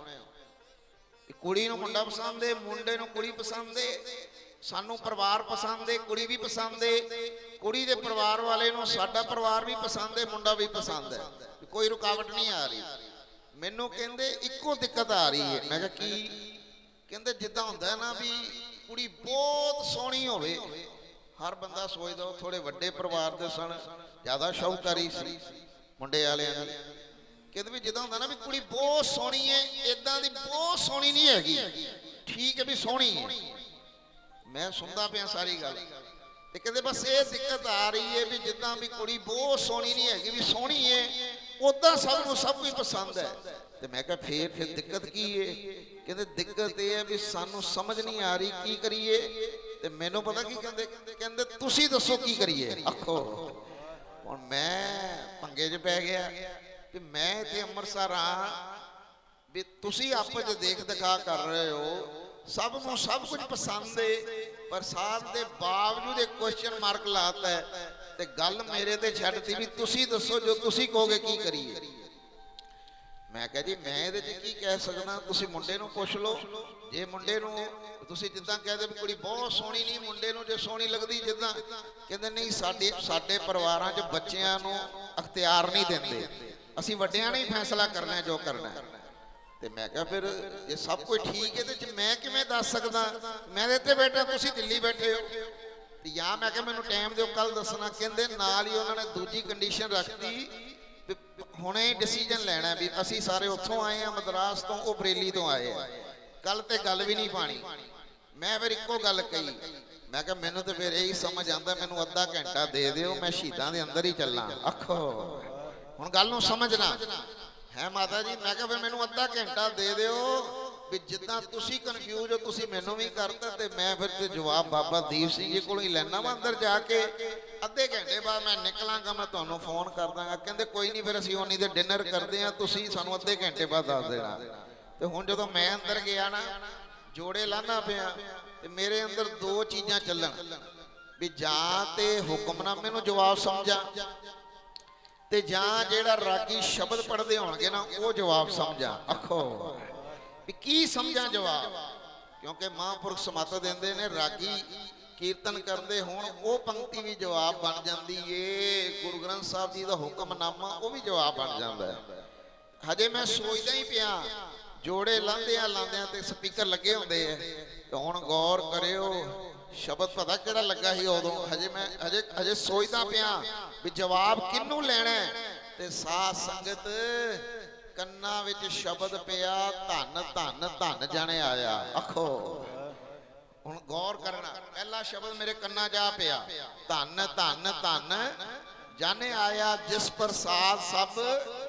कुड़ी नूं मुंडा पसंद है, मुंडे नूं कुड़ी पसंद है, सानूं परिवार पसंद है, कुड़ी भी पसंद है, कुड़ी दे परिवार वाले नूं साडा परिवार भी पसंद है, मुंडा भी पसंद है, कोई रुकावट नहीं आ रही। मैनूं कहंदे इक्को दिक्कत आ रही है। मैं कहा की? कहंदे जिद्दां हुंदा है ना भी कुड़ी बहुत सोहनी होवे, हर बंदा सोचदा थोड़े वड्डे परिवार दे सन, ज़्यादा शाहूकारी सी मुंडे वालियां दी। कहते भी जिद्दां हुंदा ना भी कुड़ी बहुत सोहनी है, इदां दी बहुत सोहनी नहीं हैगी, ठीक है भी सोहनी है। मैं सुनदा पिया सारी गल, ते कहते बस ये दिक्कत आ रही है भी जिद्दां भी कुड़ी बहुत सोहनी नहीं हैगी, भी सोहनी है उदां सब नूं सब कुछ पसंद है। ते मैं कहा फिर फिर दिक्कत की है? कहते दिक्कत यह है भी सानू समझ नहीं आ रही की करिए। ते मैनू पता की कहते, कहते तुसी दसो की करिए। आखो हुण मैं पंगे च पै गया कि मैं इत्थे अमृतसर हाँ, भी तुसी आपस च देख दिखा कर रहे हो, सब नूं सब कुछ पसंद है, पर साथ दे बावजूद एक क्वेश्चन मार्क लाता है। ते गल मेरे ते छड्डती भी तुसी दसो जो तुसी कहोगे की करिए। मैं कहा जी मैं ਇਹਦੇ ਚ ਕੀ ਕਹਿ ਸਕਦਾ, ਤੁਸੀਂ ਮੁੰਡੇ ਨੂੰ ਪੁੱਛ ਲਓ। ਜੇ ਮੁੰਡੇ ਨੂੰ ਤੁਸੀਂ ਜਿੱਦਾਂ ਕਹਦੇ ਵੀ ਕੁੜੀ ਬਹੁਤ ਸੋਹਣੀ ਨਹੀਂ, ਮੁੰਡੇ ਨੂੰ ਜੇ ਸੋਹਣੀ ਲੱਗਦੀ ਜਿੱਦਾਂ ਕਹਿੰਦੇ ਨਹੀਂ, ਸਾਡੇ ਸਾਡੇ ਪਰਿਵਾਰਾਂ 'ਚ ਬੱਚਿਆਂ ਨੂੰ ਅਖਤਿਆਰ ਨਹੀਂ ਦਿੰਦੇ, ਅਸੀਂ ਵੱਡਿਆਂ ਨੇ ਹੀ ਫੈਸਲਾ ਕਰਨਾ ਜੋ ਕਰਨਾ। ਤੇ ਮੈਂ ਕਿਹਾ ਫਿਰ ਜੇ ਸਭ ਕੁਝ ਠੀਕ ਹੈ ਤੇ ਚ ਮੈਂ ਕਿਵੇਂ ਦੱਸ ਸਕਦਾ, ਮੈਂ ਇੱਥੇ ਬੈਠਾ ਤੁਸੀਂ ਦਿੱਲੀ ਬੈਠੇ ਹੋ। ਤੇ ਜਾਂ ਮੈਂ ਕਿਹਾ ਮੈਨੂੰ ਟਾਈਮ ਦਿਓ ਕੱਲ ਦੱਸਣਾ। ਕਹਿੰਦੇ ਨਾਲ ਹੀ ਉਹਨਾਂ ਨੇ ਦੂਜੀ ਕੰਡੀਸ਼ਨ ਰੱਖਤੀ ਵੀ ਹੁਣੇ ਡਿਸੀਜਨ ਲੈਣਾ ਵੀ ਅਸੀਂ ਸਾਰੇ ਉੱਥੋਂ ਆਏ ਆ ਮਦਰਾਸ ਤੋਂ, ਉਹ ਬਰੇਲੀ ਤੋਂ ਆਏ ਆ, ਕੱਲ ਤੇ ਗੱਲ ਵੀ ਨਹੀਂ ਪਾਣੀ। ਮੈਂ ਫਿਰ ਇੱਕੋ ਗੱਲ ਕਹੀ, ਮੈਂ ਕਿਹਾ ਮੈਨੂੰ ਤੇ ਫਿਰ ਇਹੀ ਸਮਝ ਆਉਂਦਾ, ਮੈਨੂੰ ਅੱਧਾ ਘੰਟਾ ਦੇ ਦਿਓ, ਮੈਂ ਸ਼ਹੀਦਾਂ ਦੇ ਅੰਦਰ ਹੀ ਚੱਲਾਂ। ਆਖੋ ਹੁਣ ਗੱਲ ਨੂੰ ਸਮਝਣਾ ਹੈ ਮਾਤਾ ਜੀ। ਮੈਂ ਕਿਹਾ ਫਿਰ ਮੈਨੂੰ ਅੱਧਾ ਘੰਟਾ ਦੇ ਦਿਓ ਵੀ ਜਿੱਦਾਂ ਤੁਸੀਂ ਕਨਫਿਊਜ਼ ਹੋ ਤੁਸੀਂ ਮੈਨੂੰ ਵੀ ਕਰਤਾ, ਤੇ ਮੈਂ ਫਿਰ ਤੇ ਜਵਾਬ ਬਾਬਾ ਦੀਪ ਸਿੰਘ ਜੀ ਕੋਲੋਂ ਹੀ ਲੈਣਾ ਵਾ ਅੰਦਰ ਜਾ ਕੇ। ਅੱਧੇ ਘੰਟੇ ਬਾਅਦ ਮੈਂ ਨਿਕਲਾਂਗਾ, ਮੈਂ ਤੁਹਾਨੂੰ ਫੋਨ ਕਰ ਦਾਂਗਾ। ਕਹਿੰਦੇ ਕੋਈ ਨਹੀਂ, ਫਿਰ ਅਸੀਂ ਉਨੀ ਦੇ ਡਿਨਰ ਕਰਦੇ ਆ, ਤੁਸੀਂ ਸਾਨੂੰ ਅੱਧੇ ਘੰਟੇ ਬਾਅਦ ਦੱਸ ਦੇਣਾ। ਤੇ ਹੁਣ ਜਦੋਂ ਮੈਂ ਅੰਦਰ ਗਿਆ ਨਾ, ਜੋੜੇ ਲਾਣਾ ਪਿਆ, ਤੇ ਮੇਰੇ ਅੰਦਰ ਦੋ ਚੀਜ਼ਾਂ ਚੱਲਣ ਵੀ ਜਾਂ ਤੇ ਹੁਕਮਨਾਮੇ ਨੂੰ ਜਵਾਬ ਸਮਝਾਂ, ਤੇ ਜਾਂ ਜਿਹੜਾ ਰਾਗੀ ਸ਼ਬਦ ਪੜ੍ਹਦੇ ਹੋਣਗੇ ਨਾ ਉਹ ਜਵਾਬ ਸਮਝਾਂ। ਆਖੋ ਵੀ ਕੀ ਸਮਝਾਂ ਜਵਾਬ, ਕਿਉਂਕਿ ਮਹਾਂਪੁਰਖ ਸਮਤ ਦਿੰਦੇ ਨੇ ਰਾਗੀ ਕੀਰਤਨ ਕਰਦੇ ਹੋਣ ਉਹ ਪੰਕਤੀ ਵੀ ਜਵਾਬ ਬਣ ਜਾਂਦੀ ਏ, ਗੁਰੂ ਗ੍ਰੰਥ ਸਾਹਿਬ ਜੀ ਦਾ ਹੁਕਮਨਾਮਾ ਉਹ ਵੀ ਜਵਾਬ ਬਣ ਜਾਂਦਾ ਹੈ। ਹਜੇ ਮੈਂ ਸੋਚਦਾ ਹੀ ਪਿਆ, ਜੋੜੇ ਲਾਂਦਿਆਂ ਲਾਂਦਿਆਂ ਤੇ ਸਪੀਕਰ ਲੱਗੇ ਹੁੰਦੇ ਐ, ਤੇ ਹੁਣ ਗੌਰ ਕਰਿਓ ਸ਼ਬਦ ਪਤਾ ਕਿਹੜਾ ਲੱਗਾ ਸੀ ਉਦੋਂ। ਹਜੇ ਮੈਂ ਹਜੇ ਹਜੇ ਸੋਚਦਾ ਪਿਆ ਵੀ ਜਵਾਬ ਕਿਹਨੂੰ ਲੈਣਾ, ਤੇ ਸਾਧ ਸੰਗਤ ਕੰਨਾਂ ਵਿੱਚ ਸ਼ਬਦ ਪਿਆ, ਧੰਨ ਧੰਨ ਧੰਨ ਜਾਣੇ ਆਇਆ। ਆਖੋ ਹੁਣ ਗੌਰ ਕਰਨਾ, ਪਹਿਲਾ ਸ਼ਬਦ ਮੇਰੇ ਕੰਨਾਂ ਜਾ ਪਿਆ, ਧੰਨ ਧੰਨ ਧੰਨ ਜਾਣੇ ਆਇਆ ਜਿਸ ਪ੍ਰਸਾਦ ਸਭ।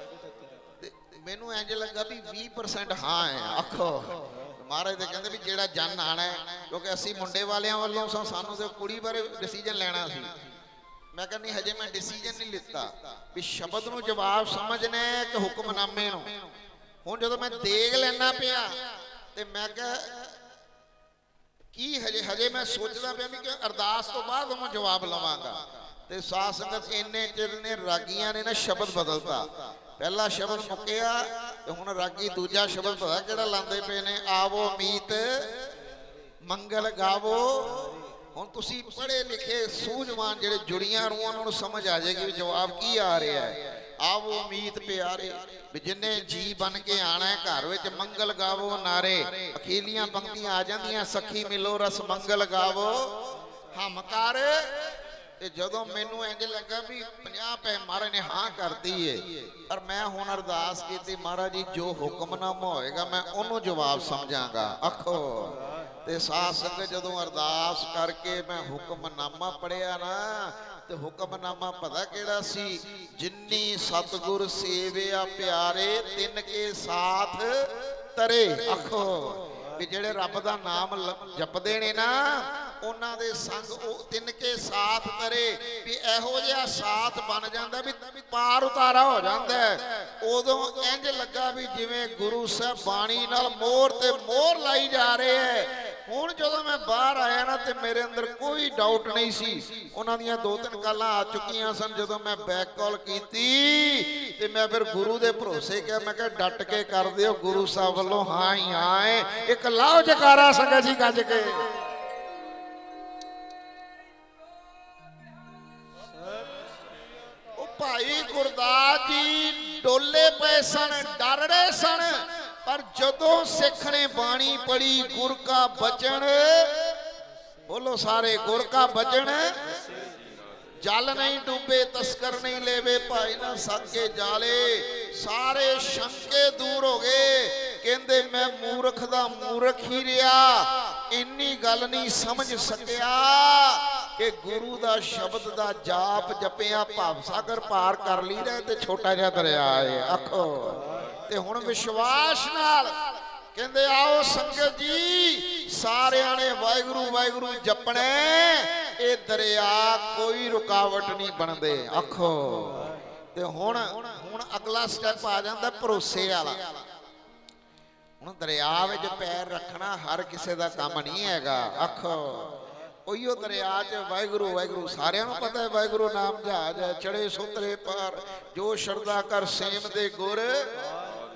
ਮੈਨੂੰ ਇੰਜ ਲੱਗਾ ਵੀ ਵੀਹ ਪਰਸੈਂਟ ਹਾਂ ਹੈ। ਆਖੋ ਮਹਾਰਾਜ ਦੇ ਕਹਿੰਦੇ ਵੀ ਜਿਹੜਾ ਜਨ ਆਣਾ ਹੈ, ਕਿਉਂਕਿ ਅਸੀਂ ਮੁੰਡੇ ਵਾਲਿਆਂ ਵੱਲੋਂ ਸਾਨੂੰ ਤੇ ਕੁੜੀ ਬਾਰੇ ਡਿਸੀਜਨ ਲੈਣਾ ਸੀ। ਮੈਂ ਕਹਿੰਦਾ ਨਹੀਂ ਹਜੇ ਮੈਂ ਡਿਸੀਜਨ ਨਹੀਂ ਲਿੱਤਾ ਵੀ ਸ਼ਬਦ ਨੂੰ ਜਵਾਬ ਸਮਝਣਾ ਹੈ ਕਿ ਹੁਕਮਨਾਮੇ ਨੂੰ। ਹੁਣ ਜਦੋਂ ਮੈਂ ਦੇਖ ਲੈਣਾ ਪਿਆ ਤੇ ਮੈਂ ਕਿਹਾ ਕੀ ਹਜੇ ਹਜੇ ਮੈਂ ਸੋਚਦਾ ਪਿਆ ਵੀ ਕਿ ਅਰਦਾਸ ਤੋਂ ਬਾਅਦ ਮੈਂ ਜਵਾਬ ਲਵਾਂਗਾ। ਤੇ ਸਾਧ ਸੰਗਤ ਇੰਨੇ ਚਿਰ ਨੇ ਰਾਗੀਆਂ ਨੇ ਨਾ ਸ਼ਬਦ ਬਦਲਤਾ। ਪਹਿਲਾ ਸ਼ਬਦ ਮੁੱਕਿਆ ਤੇ ਹੁਣ ਰਾਗੀ ਦੂਜਾ ਸ਼ਬਦ ਪਤਾ ਕਿਹੜਾ ਲਾਉਂਦੇ ਪਏ ਨੇ, ਆਵੋ ਮੀਤ ਮੰਗਲ ਗਾਵੋ। ਹੁਣ ਤੁਸੀਂ ਪੜ੍ਹੇ ਲਿਖੇ ਸੂਝਵਾਨ ਜਿਹੜੇ ਜੁੜੀਆਂ ਰੂਹਾਂ ਉਹਨਾਂ ਨੂੰ ਸਮਝ ਆ ਜਾਏਗੀ ਵੀ ਜਵਾਬ ਕੀ ਆ ਰਿਹਾ ਹੈ। ਆਵੋ ਮੀਤ ਪਿਆਰੇ, ਵੀ ਜਿੰਨੇ ਜੀ ਬਣ ਕੇ ਆਣਾ ਹੈ ਘਰ ਵਿੱਚ ਮੰਗਲ ਗਾਵੋ ਨਾਰੇ। ਅਖੀਲੀਆਂ ਪੰਕਤੀਆਂ ਆ ਜਾਂਦੀਆਂ, ਸਖੀ ਮਿਲੋ ਰਸ ਮੰਗਲ ਗਾਵੋ ਹਮ ਕਰ। ਤੇ ਜਦੋਂ ਮੈਨੂੰ ਇੰਜ ਲੱਗਾ ਵੀ ਪੰਜਾਹ ਪੈ ਮਹਾਰਾਜ ਨੇ ਹਾਂ ਕਰਤੀ ਏ, ਪਰ ਮੈਂ ਹੁਣ ਅਰਦਾਸ ਕੀਤੀ ਮਹਾਰਾਜ ਜੀ ਜੋ ਹੁਕਮਨਾਮਾ ਹੋਏਗਾ ਮੈਂ ਉਹਨੂੰ ਜਵਾਬ ਸਮਝਾਂਗਾ। ਆਖੋ ਤੇ ਸਾਧ ਸੰਗਤ ਜਦੋਂ ਅਰਦਾਸ ਕਰਕੇ ਮੈਂ ਹੁਕਮਨਾਮਾ ਪੜਿਆ ਨਾ, ਤੇ ਹੁਕਮਨਾਮਾ ਪਤਾ ਕਿਹੜਾ ਸੀ, ਜਿੰਨੀ ਸਤਿਗੁਰ ਸੇਵਿਆ ਪਿਆਰੇ ਤਿੰਨ ਕੇ ਸਾਥ ਤਰੇ। ਆਖੋ ਵੀ ਜਿਹੜੇ ਰੱਬ ਦਾ ਨਾਮ ਜਪਦੇ ਨੇ ਨਾ ਉਹਨਾਂ ਦੇ ਸੰਗ ਉਹ ਤਿੰਨ ਕੇ ਸਾਥ ਤਰੇ। ਵੀ ਇਹੋ ਜਿਹਾ ਸਾਥ ਬਣ ਜਾਂਦਾ ਵੀ ਪਾਰ ਉਤਾਰਾ ਹੋ ਜਾਂਦਾ। ਉਦੋਂ ਇੰਜ ਲੱਗਾ ਵੀ ਜਿਵੇਂ ਗੁਰੂ ਸਾਹਿਬ ਬਾਣੀ ਨਾਲ ਮੋਹਰ ਤੇ ਮੋਹਰ ਲਾਈ ਜਾ ਰਹੇ ਹੈ। ਹੁਣ ਜਦੋਂ ਮੈਂ ਬਾਹਰ ਆਇਆ ਨਾ ਤੇ ਮੇਰੇ ਅੰਦਰ ਕੋਈ ਡਾਊਟ ਨਹੀਂ ਸੀ। ਉਹਨਾਂ ਦੀਆਂ ਦੋ ਤਿੰਨ ਕਾਲਾਂ ਆ ਚੁੱਕੀਆਂ ਸਨ। ਜਦੋਂ ਮੈਂ ਬੈਕ ਕਾਲ ਕੀਤੀ ਤੇ ਮੈਂ ਫਿਰ ਗੁਰੂ ਦੇ ਭਰੋਸੇ ਕਿਹਾ, ਮੈਂ ਕਿਹਾ ਡਟ ਕੇ ਕਰ ਦਿਓ ਗੁਰੂ ਸਾਹਿਬ ਵੱਲੋਂ ਹਾਂ ਹੀ ਹਾਂ ਹੈ। ਇੱਕ ਲਾਓ ਜਕਾਰਾ ਸੰਗਤ ਜੀ ਗੱਜ ਕੇ। ਉਹ ਭਾਈ ਗੁਰਦਾਸ ਜੀ ਡੋਲੇ ਪਏ ਸਨ, ਡਰ ਰਹੇ ਸਨ। ਪਰ ਜਦੋਂ ਸਿੱਖ ਨੇ ਬਾਣੀ ਪੜੀ ਗੁਰ ਕਾ ਬਚਨ, ਬੋਲੋ ਸਾਰੇ ਗੁਰ ਕਾ ਬਚਨ, ਜਲ ਨਹੀਂ ਡੂਬੇ ਤਸਕਰ ਨਹੀਂ ਲੈਵੇ ਭਾਈ ਨਾ ਸਾਕੇ ਜਾਲੇ। ਸਾਰੇ ਸ਼ੰਕੇ ਦੂਰ ਹੋ ਗਏ। ਕਹਿੰਦੇ ਮੈਂ ਮੂਰਖ ਦਾ ਮੂਰਖ ਹੀ ਰਿਹਾ, ਇੰਨੀ ਗੱਲ ਨਹੀਂ ਸਮਝ ਸਕਿਆ ਕਿ ਗੁਰੂ ਦਾ ਸ਼ਬਦ ਦਾ ਜਾਪ ਜਪਿਆ ਭਵ ਸਾਗਰ ਪਾਰ ਕਰ ਲਈਦਾ ਤੇ ਛੋਟਾ ਜਿਹਾ ਦਰਿਆ ਹੈ। ਆਖੋ ਤੇ ਹੁਣ ਵਿਸ਼ਵਾਸ ਨਾਲ ਕਹਿੰਦੇ ਆਓ ਸੰਗਤ ਜੀ ਸਾਰਿਆਂ ਨੇ ਵਾਹਿਗੁਰੂ ਵਾਹਿਗੁਰੂ ਜਪਣਾ, ਇਹ ਦਰਿਆ ਕੋਈ ਰੁਕਾਵਟ ਨਹੀਂ ਬਣਦੇ। ਆਖੋ ਤੇ ਹੁਣ ਹੁਣ ਅਗਲਾ ਸਟੈਪ ਆ ਜਾਂਦਾ ਭਰੋਸੇ ਵਾਲਾ। ਹੁਣ ਦਰਿਆ ਵਿੱਚ ਪੈਰ ਰੱਖਣਾ ਹਰ ਕਿਸੇ ਦਾ ਕੰਮ ਨਹੀਂ ਹੈਗਾ। ਆਖੋ ਉਹੀਓ ਦਰਿਆ 'ਚ ਵਾਹਿਗੁਰੂ ਵਾਹਿਗੁਰੂ ਸਾਰਿਆਂ ਨੂੰ ਪਤਾ ਹੈ, ਵਾਹਿਗੁਰੂ ਨਾਮ ਜਹਾਜ ਚੜੇ ਸੁਤਰੇ ਪਾਰ, ਜੋ ਸ਼ਰਧਾ ਕਰ ਸੇਮ ਦੇ ਗੁਰ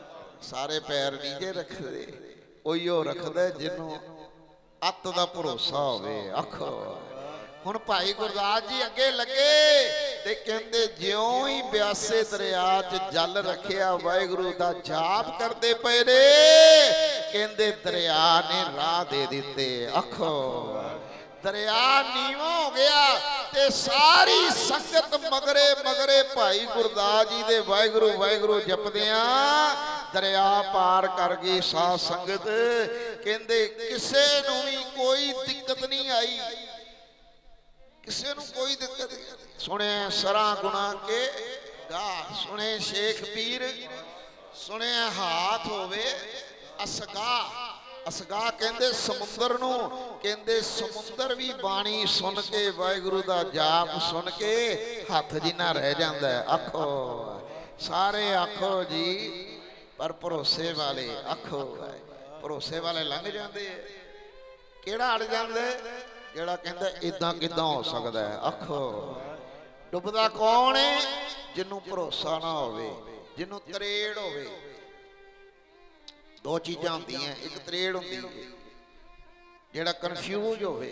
सारे पैर नीचे रखते, उहियो रखदा जिन्हों अत दा भरोसा होवे। आखो हुण भाई गुरदास जी अगे लगे ते कहंदे ज्यों ही ब्यासे दरिया च जल रखिया वाहिगुरू दा जाप करदे पए ने, कहंदे दरिया ने राह दे दिते। आखो दरिया नीवा हो गया ते सारी संगत मगरे मगरे भाई गुरदास जी दे वाहिगुरू वाहिगुरू जपदियां दरिया पार कर गई। साध संगत कहंदे किसे नूं भी कोई दिक्कत नहीं आई, किसी नूं कोई दिक्कत नहीं। सुने सरा गुना के गा, सुने शेख पीर, सुने हाथ होवे असगा। असगा कहंदे समुंदर नूं, कहंदे समुंदर भी बाणी सुन के वाहिगुरू दा जाप सुन के हाथ जिन्ना रह जांदा है। आखो सारे आखो जी, पर भरोसे वाले आखो भरोसे वाले लंघ जाते। केड़ा अड़ जांदा जेड़ा कहंदा इदां किदां हो सकदा है। आखो डुबदा कौन है? जिन्हों भरोसा ना होवे, जिन्हों तरेड़ होवे। दो चीज़ां होंदियां, एक तरेड़ होंदी है, जेड़ा कन्फ्यूज होवे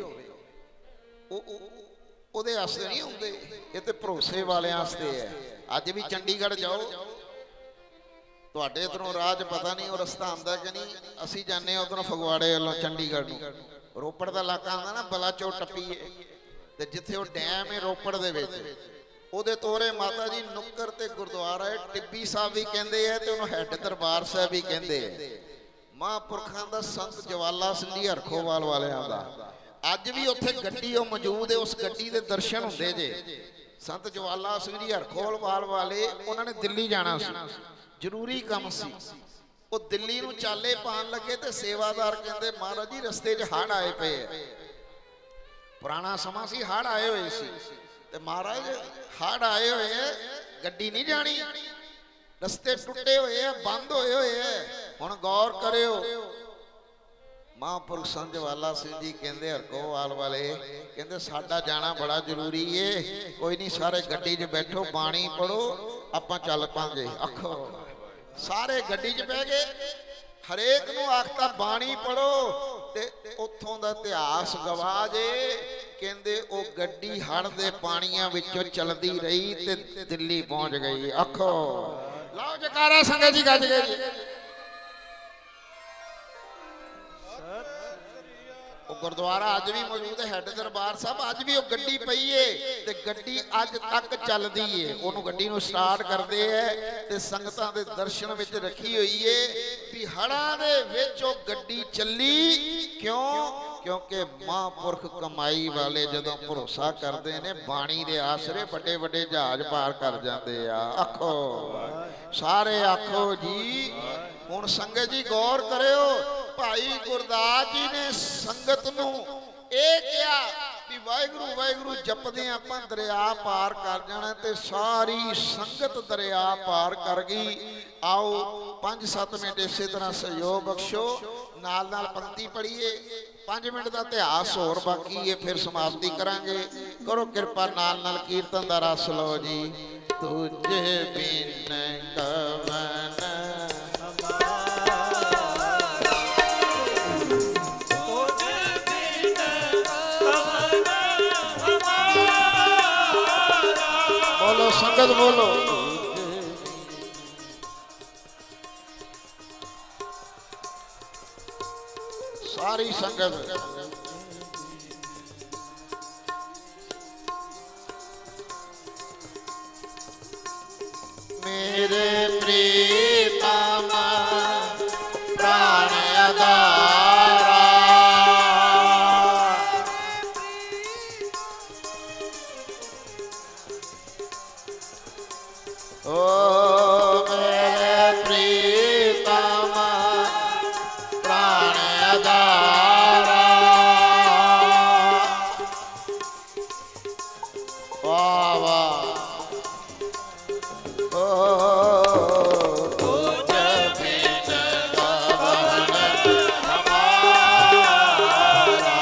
ओहदे वास्ते नहीं होंदे, ये ते भरोसे वाले वास्ते है। अज भी चंडीगढ़ जाओ, तुहाडे इधरों राज पता नहीं और रस्ता आंदा कि नहीं, असीं जाने उधरों फगवाड़े वालों चंडीगढ़ नूं, रोपड़ का इलाका आंदा ना बलाचौर टप्पीए ते जिथे वो डैम है रोपड़ दे विच, ओहदे तोरे माता जी नुक्कर ते गुरुद्वारा है, टिब्बी साहब भी कहंदे है ते उहनूं हैड दरबार साहब भी कहंदे है। महापुरखां दा संत जवाला सिंह जी हरखोवाल वालियां दा अज भी उत्थे गड्डी ओ मौजूद है, उस गड्डी दे दर्शन हुंदे जे। संत जवाला सिंह जी हरखोवाल वाले उन्हां ने दिल्ली जाना सी, जरूरी काम सी। वो दिल्ली नूं चाले पान लगे तो सेवादार कहंदे महाराज जी रस्ते च हड़ आए पे, पुराना समा सी, हड़ आए हुए सी ते महाराज हड़ आए हुए है, गड्डी नहीं जानी, रस्ते टुटे हुए है, बंद होए हुए है, हुण गौर करियो। महापुरुष संत जवाला सिंह जी कहंदे हरखोवाल वाले कहंदे साडा जाना बड़ा जरूरी है, कोई नहीं सारे गड्डी च बैठो, बाणी पढ़ो, आपां चल पांगे। आखो सारे गड्डी च बह गए, हरेक नूं आखता बाणी पढ़ो ते उत्थों दा इतिहास गवाह जे। कहंदे ओ गड्डी हड़ दे पानियां विचों चलदी रही ते दिल्ली पहुंच गई। आखो लाओ जकारा संगत जी गज गए जी। गुरुद्वारा अज भी मौजूद है, हैड दरबार साहब अज भी वो गड्डी पई है ते गड्डी अज तक चलदी है। उन्होंने गड्डी नूं स्टार्ट करते हैं ते संगतां दे दर्शन विच रखी हुई है भी हड़ां दे विच वो गड्डी चली। क्यों? क्योंकि महापुरख कमाई वाले जदों भरोसा करते हैं बाणी दे आसरे बड़े बड़े जहाज पार कर जाते आ। आखो सारे आखो जी। हुण संगत जी गौर करियो, भाई गुरदास जी ने संगत नूं ਇਹ ਕਿਹਾ ਵੀ ਵਾਹਿਗੁਰੂ ਵਾਹਿਗੁਰੂ ਜਪਦੇ ਆਪਾਂ ਦਰਿਆ ਪਾਰ ਕਰ ਜਾਣਾ ਤੇ ਸਾਰੀ ਸੰਗਤ ਦਰਿਆ ਪਾਰ ਕਰ ਗਈ। आओ पांच सत्त मिनट इस तरह सहयोग बख्शो, नाल नाल पंक्ति पढ़िए, पांच मिनट का इतिहास होर बाकी है, फिर समाप्ति करांगे। करो कृपा नाल नाल कीर्तन दा रस लो जी। तुझे बिन कवन बोलो संगत बोलो। सारी संगत मेरे प्रीतम प्राण आधारा ओ मेरे प्रीतम प्राण आधारा वाह वाह ओ तुझे बिन कवन हमारा,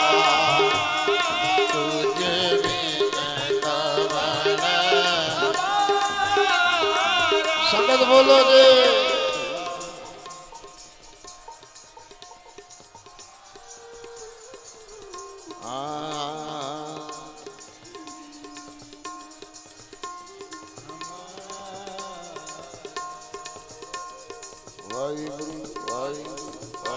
तुझे बिन कवन संगत बोलो जी। ਵਾਹਿਗੁਰੂ ਵਾਹਿਗੁਰੂ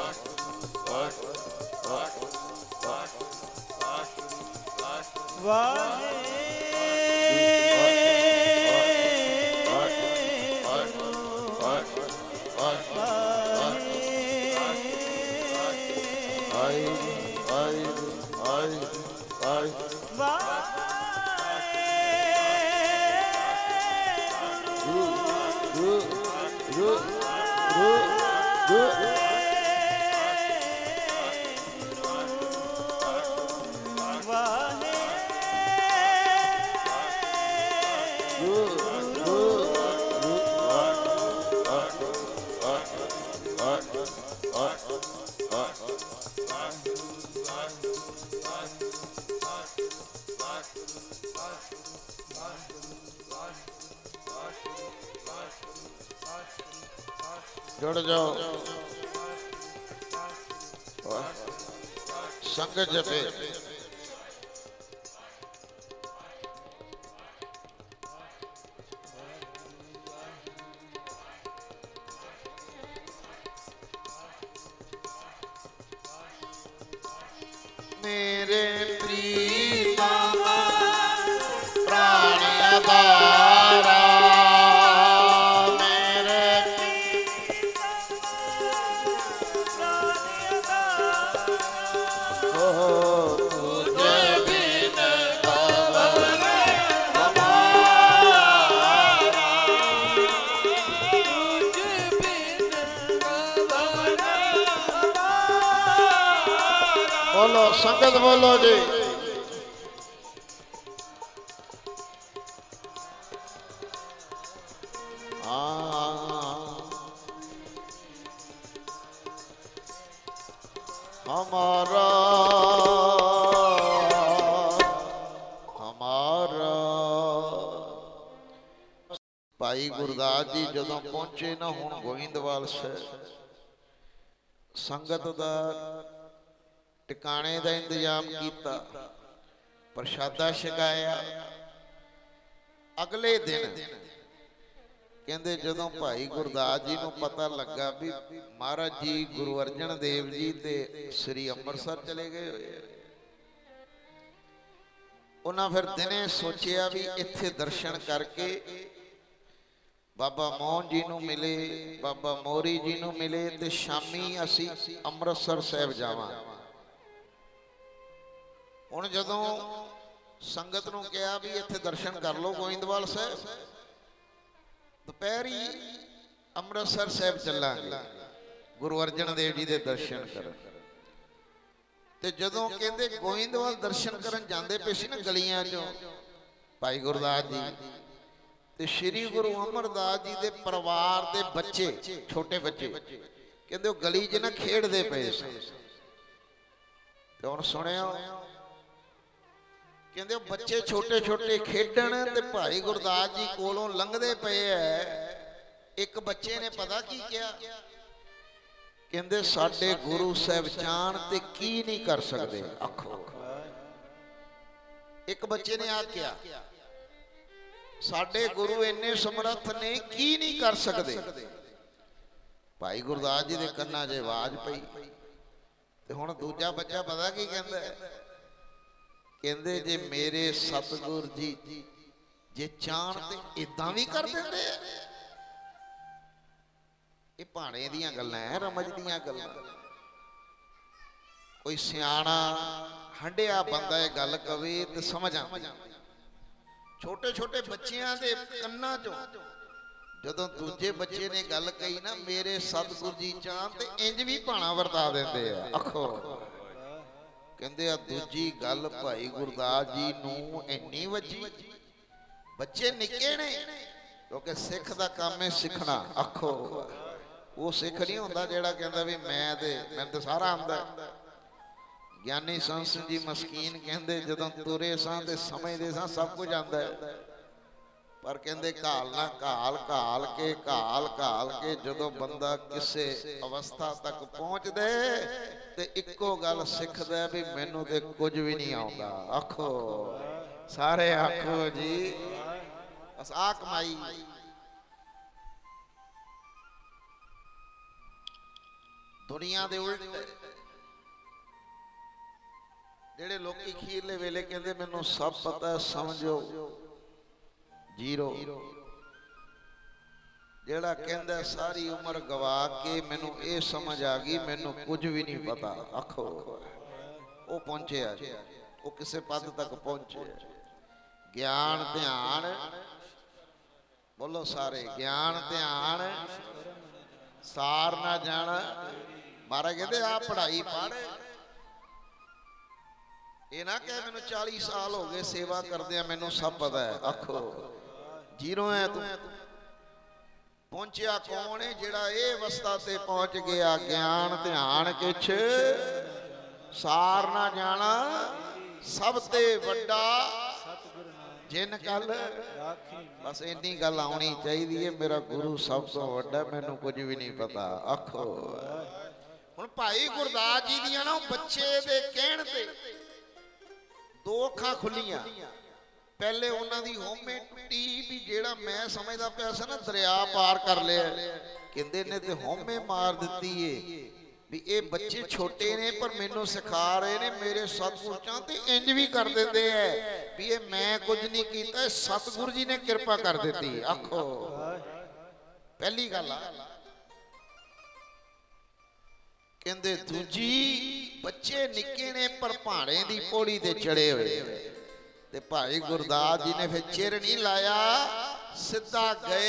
जुड़ जाओ संगत जपे मेरे प्रीतम प्राण आधारा बोलो संगत बोलो जी हमारा हमारा भाई गुरदास जी जदों पहुंचे ना हुण गोविंदवाल साहिब संगत दा टिकाणे का इंतजाम किया प्रशादा छकाया अगले दिन कहते जदों भाई गुरदास जी को पता लगा भी महाराज जी गुरु अर्जन देव जी ते श्री अमृतसर चले गए हुए उन्हें फिर दिने सोचिया भी इत्थे दर्शन करके बाबा मोहन जी को मिले बाबा मोरी जी को मिले ते शामी असी अमृतसर साहिब जावां हुण जदों संगत नूं कहा भी इत्थे दर्शन कर लो गोविंदवाल साहिब दोपहरी अमृतसर साहिब चलांगे गुरु अर्जन देव जी के दर्शन करन ते जदों कहंदे गोविंदवाल दर्शन करन जांदे पे सी ना गलियां चों भाई गुरदास जी ते श्री गुरु अमरदास जी दे परिवार दे बच्चे छोटे बच्चे कहंदे गली च ना खेडदे पे सी ते हुण सुणियो कहते बच्चे छोटे छोटे खेडन ते भाई गुरदास जी कोलों लंघदे पे है एक बच्चे ने पता की किया कहते साडे गुरु साहब चाहण ते की नहीं कर सकते आखो एक बच्चे ने आख्या साडे गुरु इन्ने समर्थ ने की नहीं कर सकते भाई गुरदास जी दे कन्ना च आवाज पई ते हुण दूजा बच्चा पता की कहंदा कहंदे जे मेरे सतगुर जी जे चाहण ते इदां भी कर देंदे ये भाणे दीयां गल्लां है रमज दीयां गल्लां कोई सियाणा हंडिया बंदा ये गल कवे ते समझ आंदी छोटे छोटे बच्चियां दे कन्नां चों जदों दूजे बच्चे ने गल कही ना मेरे सतगुर जी चाहण ते इंज भी भाणा वरता देंदे आ आखो कहते आ दूजी गल भाई गुरदास जी नूं इन्नी वजी बच्चे निके ने क्योंकि सिख दा काम है सिखना आखो वो सिख नहीं होंदा जेड़ा कहंदा भी मैं ते मैं ते सारा आंदा ज्ञानी संत जी मस्कीन कहंदे जदों तुरे सां ते समझदे सां सब कुछ आंदा है पर कहंदे घाल ना घाल घाल के घाल घाल के जदों बंदा किसे अवस्था तक पहुंच दे ते ते इक्को गल सिखदा भी मैनू ते कुछ भी नहीं आउंदा। आखो सारे आखो जी, बस आ कमाई। दुनिया दे उल्ट जेड़े लोकी खीरले वेले कहंदे मैनू सब पता है, समझो जीरो। जेड़ा कहंदा सारी उम्र गवा के मैनू ये समझ आ गई मैनू कुछ भी नहीं पता। आखो वो पहुंचे आज, वो किसी पद तक पहुंचे। ज्ञान ध्यान बोलो सारे, ज्ञान ध्यान सार ना जाना। महाराज कहते आ पढ़ाई पढ़, ये ना कह मैनू चालीस साल हो गए सेवा करदे मैनू सब पता है। आखो जीरो है तू। पहुंचिया कौन है? जेड़ा ये अवस्था ते पहुंच गया ज्ञान ध्यान किछ सार ना जाना। सब ते वड्डा जिन कल, बस इन्नी गल आनी चाहिए है, मेरा गुरु सब तो वड्डा मैनू कुछ भी नहीं पता। आखो हुण भाई गुरदास जी दियां ना बच्चे दे कहण ते दो अखां खुलियां। पहले उन्हां दी होमे टुटी भी जेड़ा मैं समझदा पिया सी ना दरिया पार कर लिया, कहंदे ने ते होमे मार दित्ती है भी ये बच्चे छोटे ने पर मैनू सिखा रहे ने। मेरे सतगुर चाहते इंज भी कर देते हैं भी ये मैं कुछ नहीं कीता, सतगुरु जी ने कृपा कर दी। आखो पहली गल कहंदे दूजी बच्चे निक्के ने पर भाणे दी पौड़ी ते चढ़े हुए। ते भाई गुरदास जी ने फिर चिर नहीं लाया, सीधा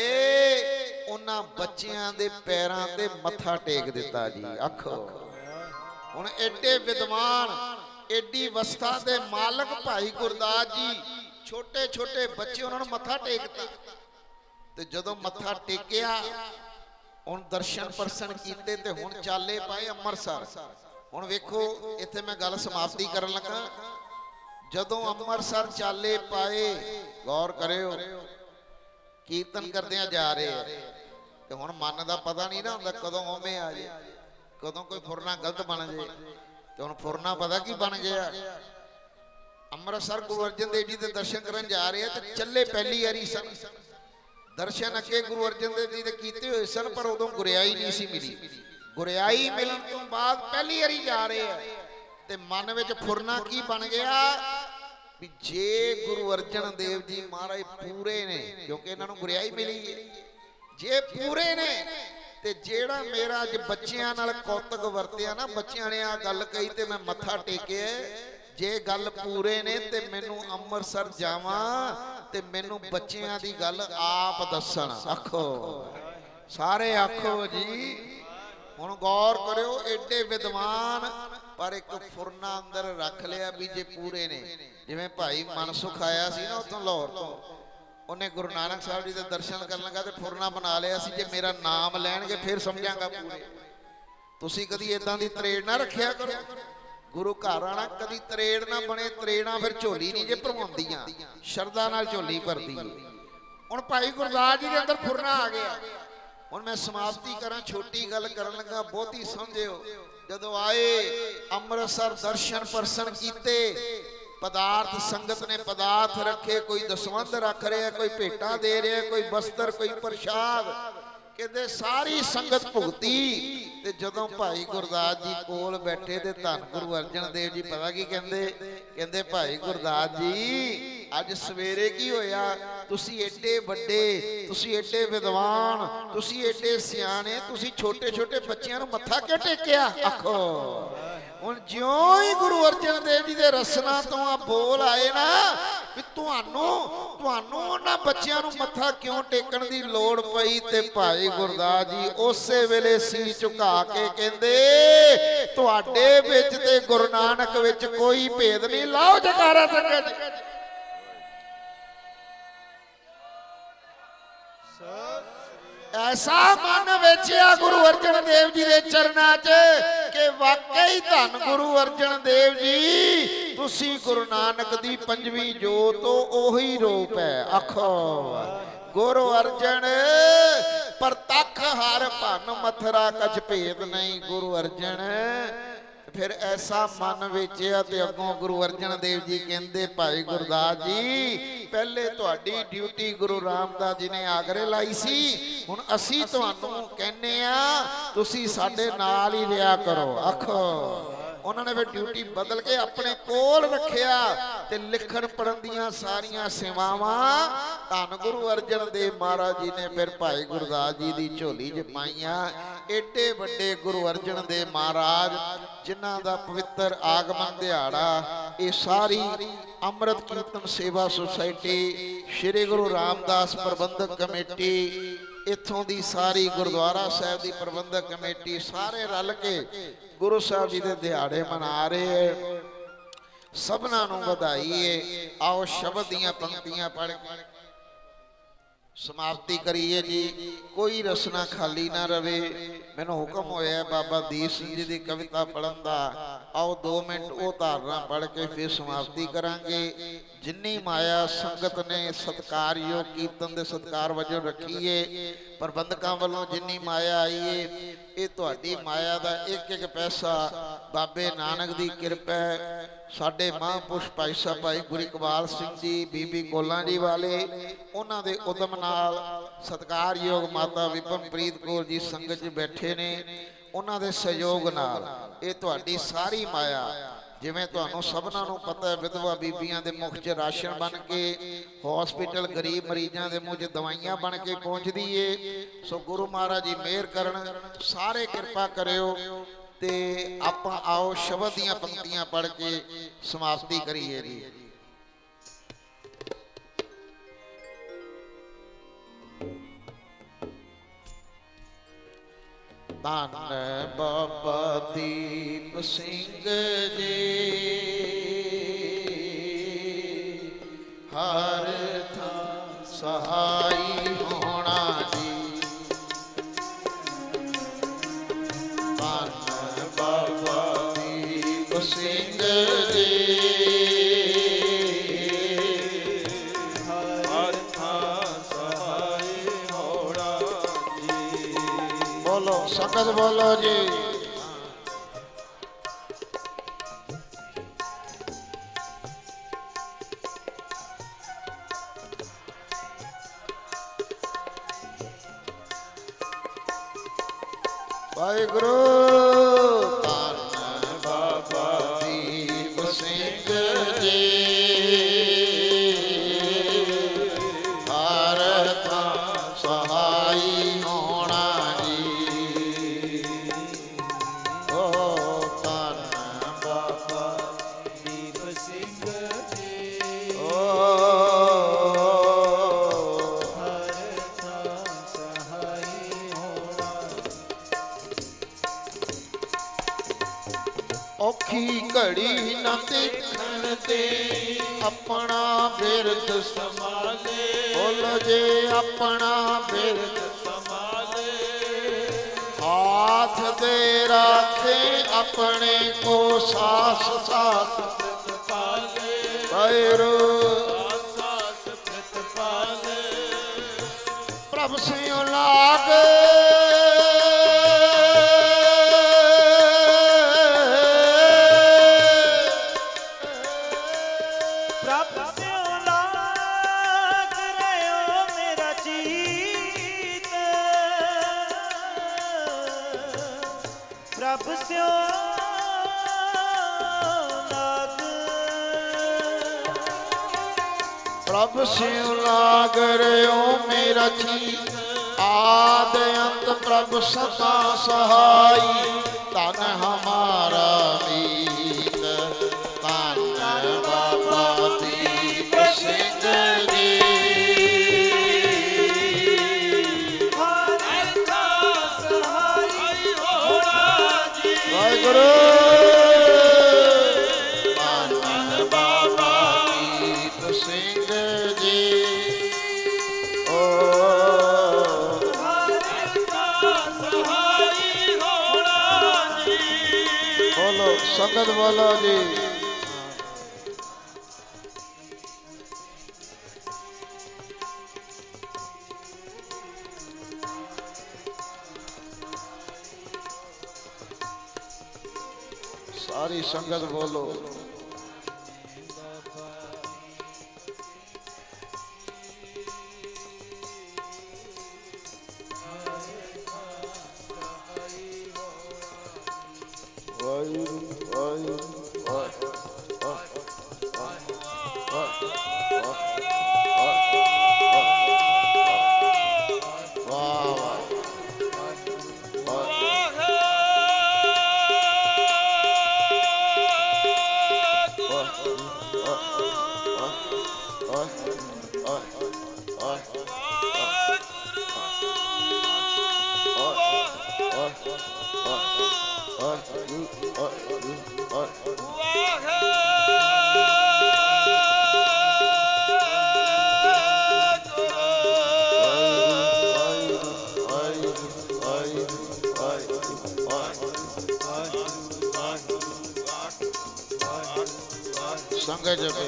गए उन्हां बच्चियां दे पैरां ते मत्था टेक दिता जी। आखो हुण एडे विद्वान एडी अवस्था दे मालक भाई गुरदास जी, छोटे छोटे बच्चे उन्होंने मत्था टेकता। ते जदों मत्था टेकिया हुण दर्शन परसन कीते ते हुण चाले पाए अमृतसर। हुण वेखो इत्थे मैं गल समाप्ति करन लगा। जदों अमृतसर चाले पाए, गौर करियो, कीर्तन करदियां जा रहे हैं ते हुण मन दा पता नहीं ना हुंदा कदों होमे आ जाए, कदों कोई फुरना गलत बन जाए। ते हुण फुरना पता की बन गया। अमृतसर गुरु अर्जन देव जी दे दर्शन करन जा रहे हैं ते चले पहली वारी सन। दर्शन अगे गुरु अर्जन देव जी दे कीते हुए सन पर उदों गुरियाई नहीं सी मिली। गुरियाई मिलन तो बाद पहली वारी जा रहे हैं ते मन विच फुरना की बन गया भी जे गुरु अर्जन देव जी महाराज पूरे ने, क्योंकि इन्होंने गुरियाई मिली है, जे पूरे ने ते जेड़ा मेरा अज बच्चियां नाल कौतक वरतिया ना, बच्चियां ने आ गल कही ते मैं मत्था टेके, जे गल पूरे ने ते मैनू अमृतसर जावां ते मैनू बच्चियां दी गल आप दसन। आखो सारे आखो जी। हुण गौर करियो, एडे विद्वान पर एक फुरना अंदर रख लिया भी जे पूरे ने। जिवें भाई मनसुख आया सी ना उतों लाहौर तो, उन्हें गुरु नानक साहब जी दे दर्शन करन लगा ते फुरना बना लिया सी जे मेरा नाम लैणगे फिर समझांगा पूरे। तुसीं कदी इदां दी तरेड़ ना रखिया करो। गुरु घर आना कदी तरेड़ ना बने। तरेड़ा फिर झोली नहीं जे भरवाउंदियां, शरदा नाल झोली भरदी है। हुण भाई गुरदास जी दे अंदर फुरना आ गया। हुण मैं समाप्ति करा, छोटी गल करन लगा, बहुती समझियो। जदों आए अमृतसर दर्शन परसन कीते, पदार्थ संगत ने पदार्थ रखे, कोई दसवंध रख रहा, कोई भेटा दे रहा, कोई बस्तर, कोई प्रसाद, कहते सारी संगत भुगती। ते जदों भाई गुरदास जी कोल बैठे ते धन गुरु अर्जन देव जी पता की कहंदे, कहंदे भाई गुरदास जी अज सवेरे की होया, तुसी एडे वड्डे, तुसी एडे विद्वान, तुसी एडे सियाणे, तुसी छोटे छोटे बच्चियां नूं मत्था क्यों टेकिया? आखो हुण ज्यों ही गुरु अर्जन देव जी दे रसना तो आ बोल आए ना भी तुहानू तुहानू उन्हां बच्चियां नूं मत्था क्यों टेकण दी लोड़ पई, ते भाई गुरदास जी उसे वेले सी झुका के कहंदे तुहाडे विच ते गुरु नानक विच कोई भेद नहीं। लाओ जयकारा संगत। ऐसा मन वेचिया गुरु अर्जन देव जी के चरणा च कि वाकई धन गुरु अर्जन देव जी तुसी गुरु नानक दी पंजवीं जोत तो ओही रूप है। आखो गुरु अर्जन परतख हर भन मथरा कछ भेद नहीं। गुरु अर्जन फिर ऐसा मन वेचिया ते अगों गुरु अर्जन देव जी कहंदे भाई गुरदास जी पहले तुहाडी ड्यूटी गुरु रामदास जी ने आगरे लाई सी हुण असीं तुहानूं कहने आ तुसीं साडे नाल ही रिहा करो। आखो उन्होंने फिर ड्यूटी बदल के अपने कोल रखिया ते लिखण पढ़न दियां सारियां सेवावां धन गुरु अर्जन देव महाराज जी ने फिर भाई गुरदास जी दी झोली च पाईयां। एडे वड्डे गुरु अर्जन देव महाराज जिन्हां दा पवित्र आगमन दिहाड़ा ये सारी अमृत कीर्तन सेवा सोसाइटी श्री गुरु रामदास प्रबंधक कमेटी इत्थों दी सारी गुरुद्वारा साहब दी प्रबंधक कमेटी सारे रल के गुरु साहब जी दे दिहाड़े मना रहे हैं। सबना नूं बधाई है। आओ शब्द दियां पंक्तियां पढ़ के समाप्ति करिए जी। कोई रसना खाली ना रवे। मैनूं हुक्म होया बाबा दीप सिंह जी की कविता पढ़न दा। आओ दो मिनट वो धारणा पढ़ के फिर समाप्ति करांगे। जिन्नी माया संगत ने सत्कारयोग कीर्तन दे सत्कार वजों रखी है प्रबंधकां वालों जिन्नी माया आई है ये तुहाडी माया दा एक एक पैसा बाबे नानक दी कृपा साडे महापुरुष भाई साहब भाई गुरु इकबाल सिंह जी बीबी कोलां जी वाले उन्हां दे उदम नाल सत्कारयोग माता विपनप्रीत कौर जी संगत च बैठे ने उन्हां दे सहयोग नाल ये तुहाडी सारी माया जिवें तुहानूं सबनां नूं पता है विधवा बीबियां दे मुख च राशन बन के हॉस्पिटल गरीब मरीजां दे मुँह च दवाइयां बन के पहुँचदी है। सो गुरु महाराज जी मेहर करन सारे कृपा करियो ते आपां आओ शब्द दियां पंक्तियां पढ़ के समाप्ति करिए जी। धन बाबा दीप सिंह जी हर थां सहाई होना जी। धन बाबा दीप सिंह जी हर थां सहाई होना जी। बोलो संगत बोलो जी। वाहिगुरु धन बाबा दीप सिंह जी हर थां सहाई होना जी। ओ धन बाबा दीप सिंह जी ओ हर थां सहाई होना। औखी घड़ी न देखण ते अपना बिरद संभाले बोलो जे अपना बिरद संभाले हाथ दे राखे अपने को सास सास पाले भैरो सास कृत पाले प्रभ सिंह लागे प्रभ स्यो लाग प्रभ सिंह लाग रयो मेरा जी आद अंत प्रभ सदा सहाई धन हमारा मीत धन बाबा दीप सिंह जी वाहिगुरु धन बाबा दीप सिंह जी ओ बोलो संगत बोलो जी। सारी संगत बोलो। संगत जपे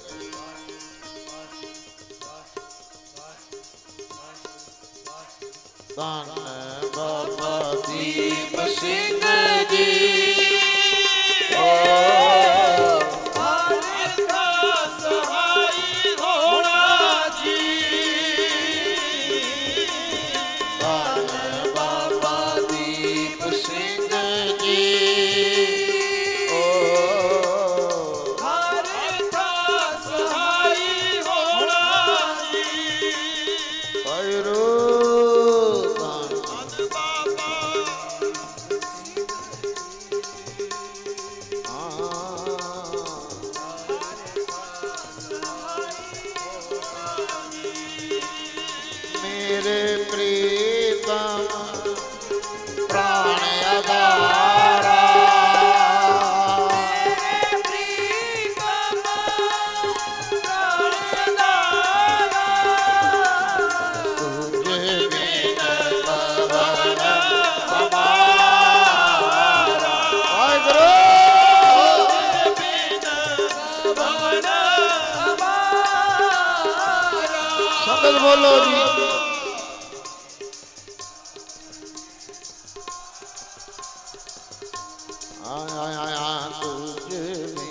धन बाबा दीप सिंह जी ओ हर का सहाई होना जी। धन बाबा दीप सिंह जी ओ बोलो जी। आय आय आय तुझे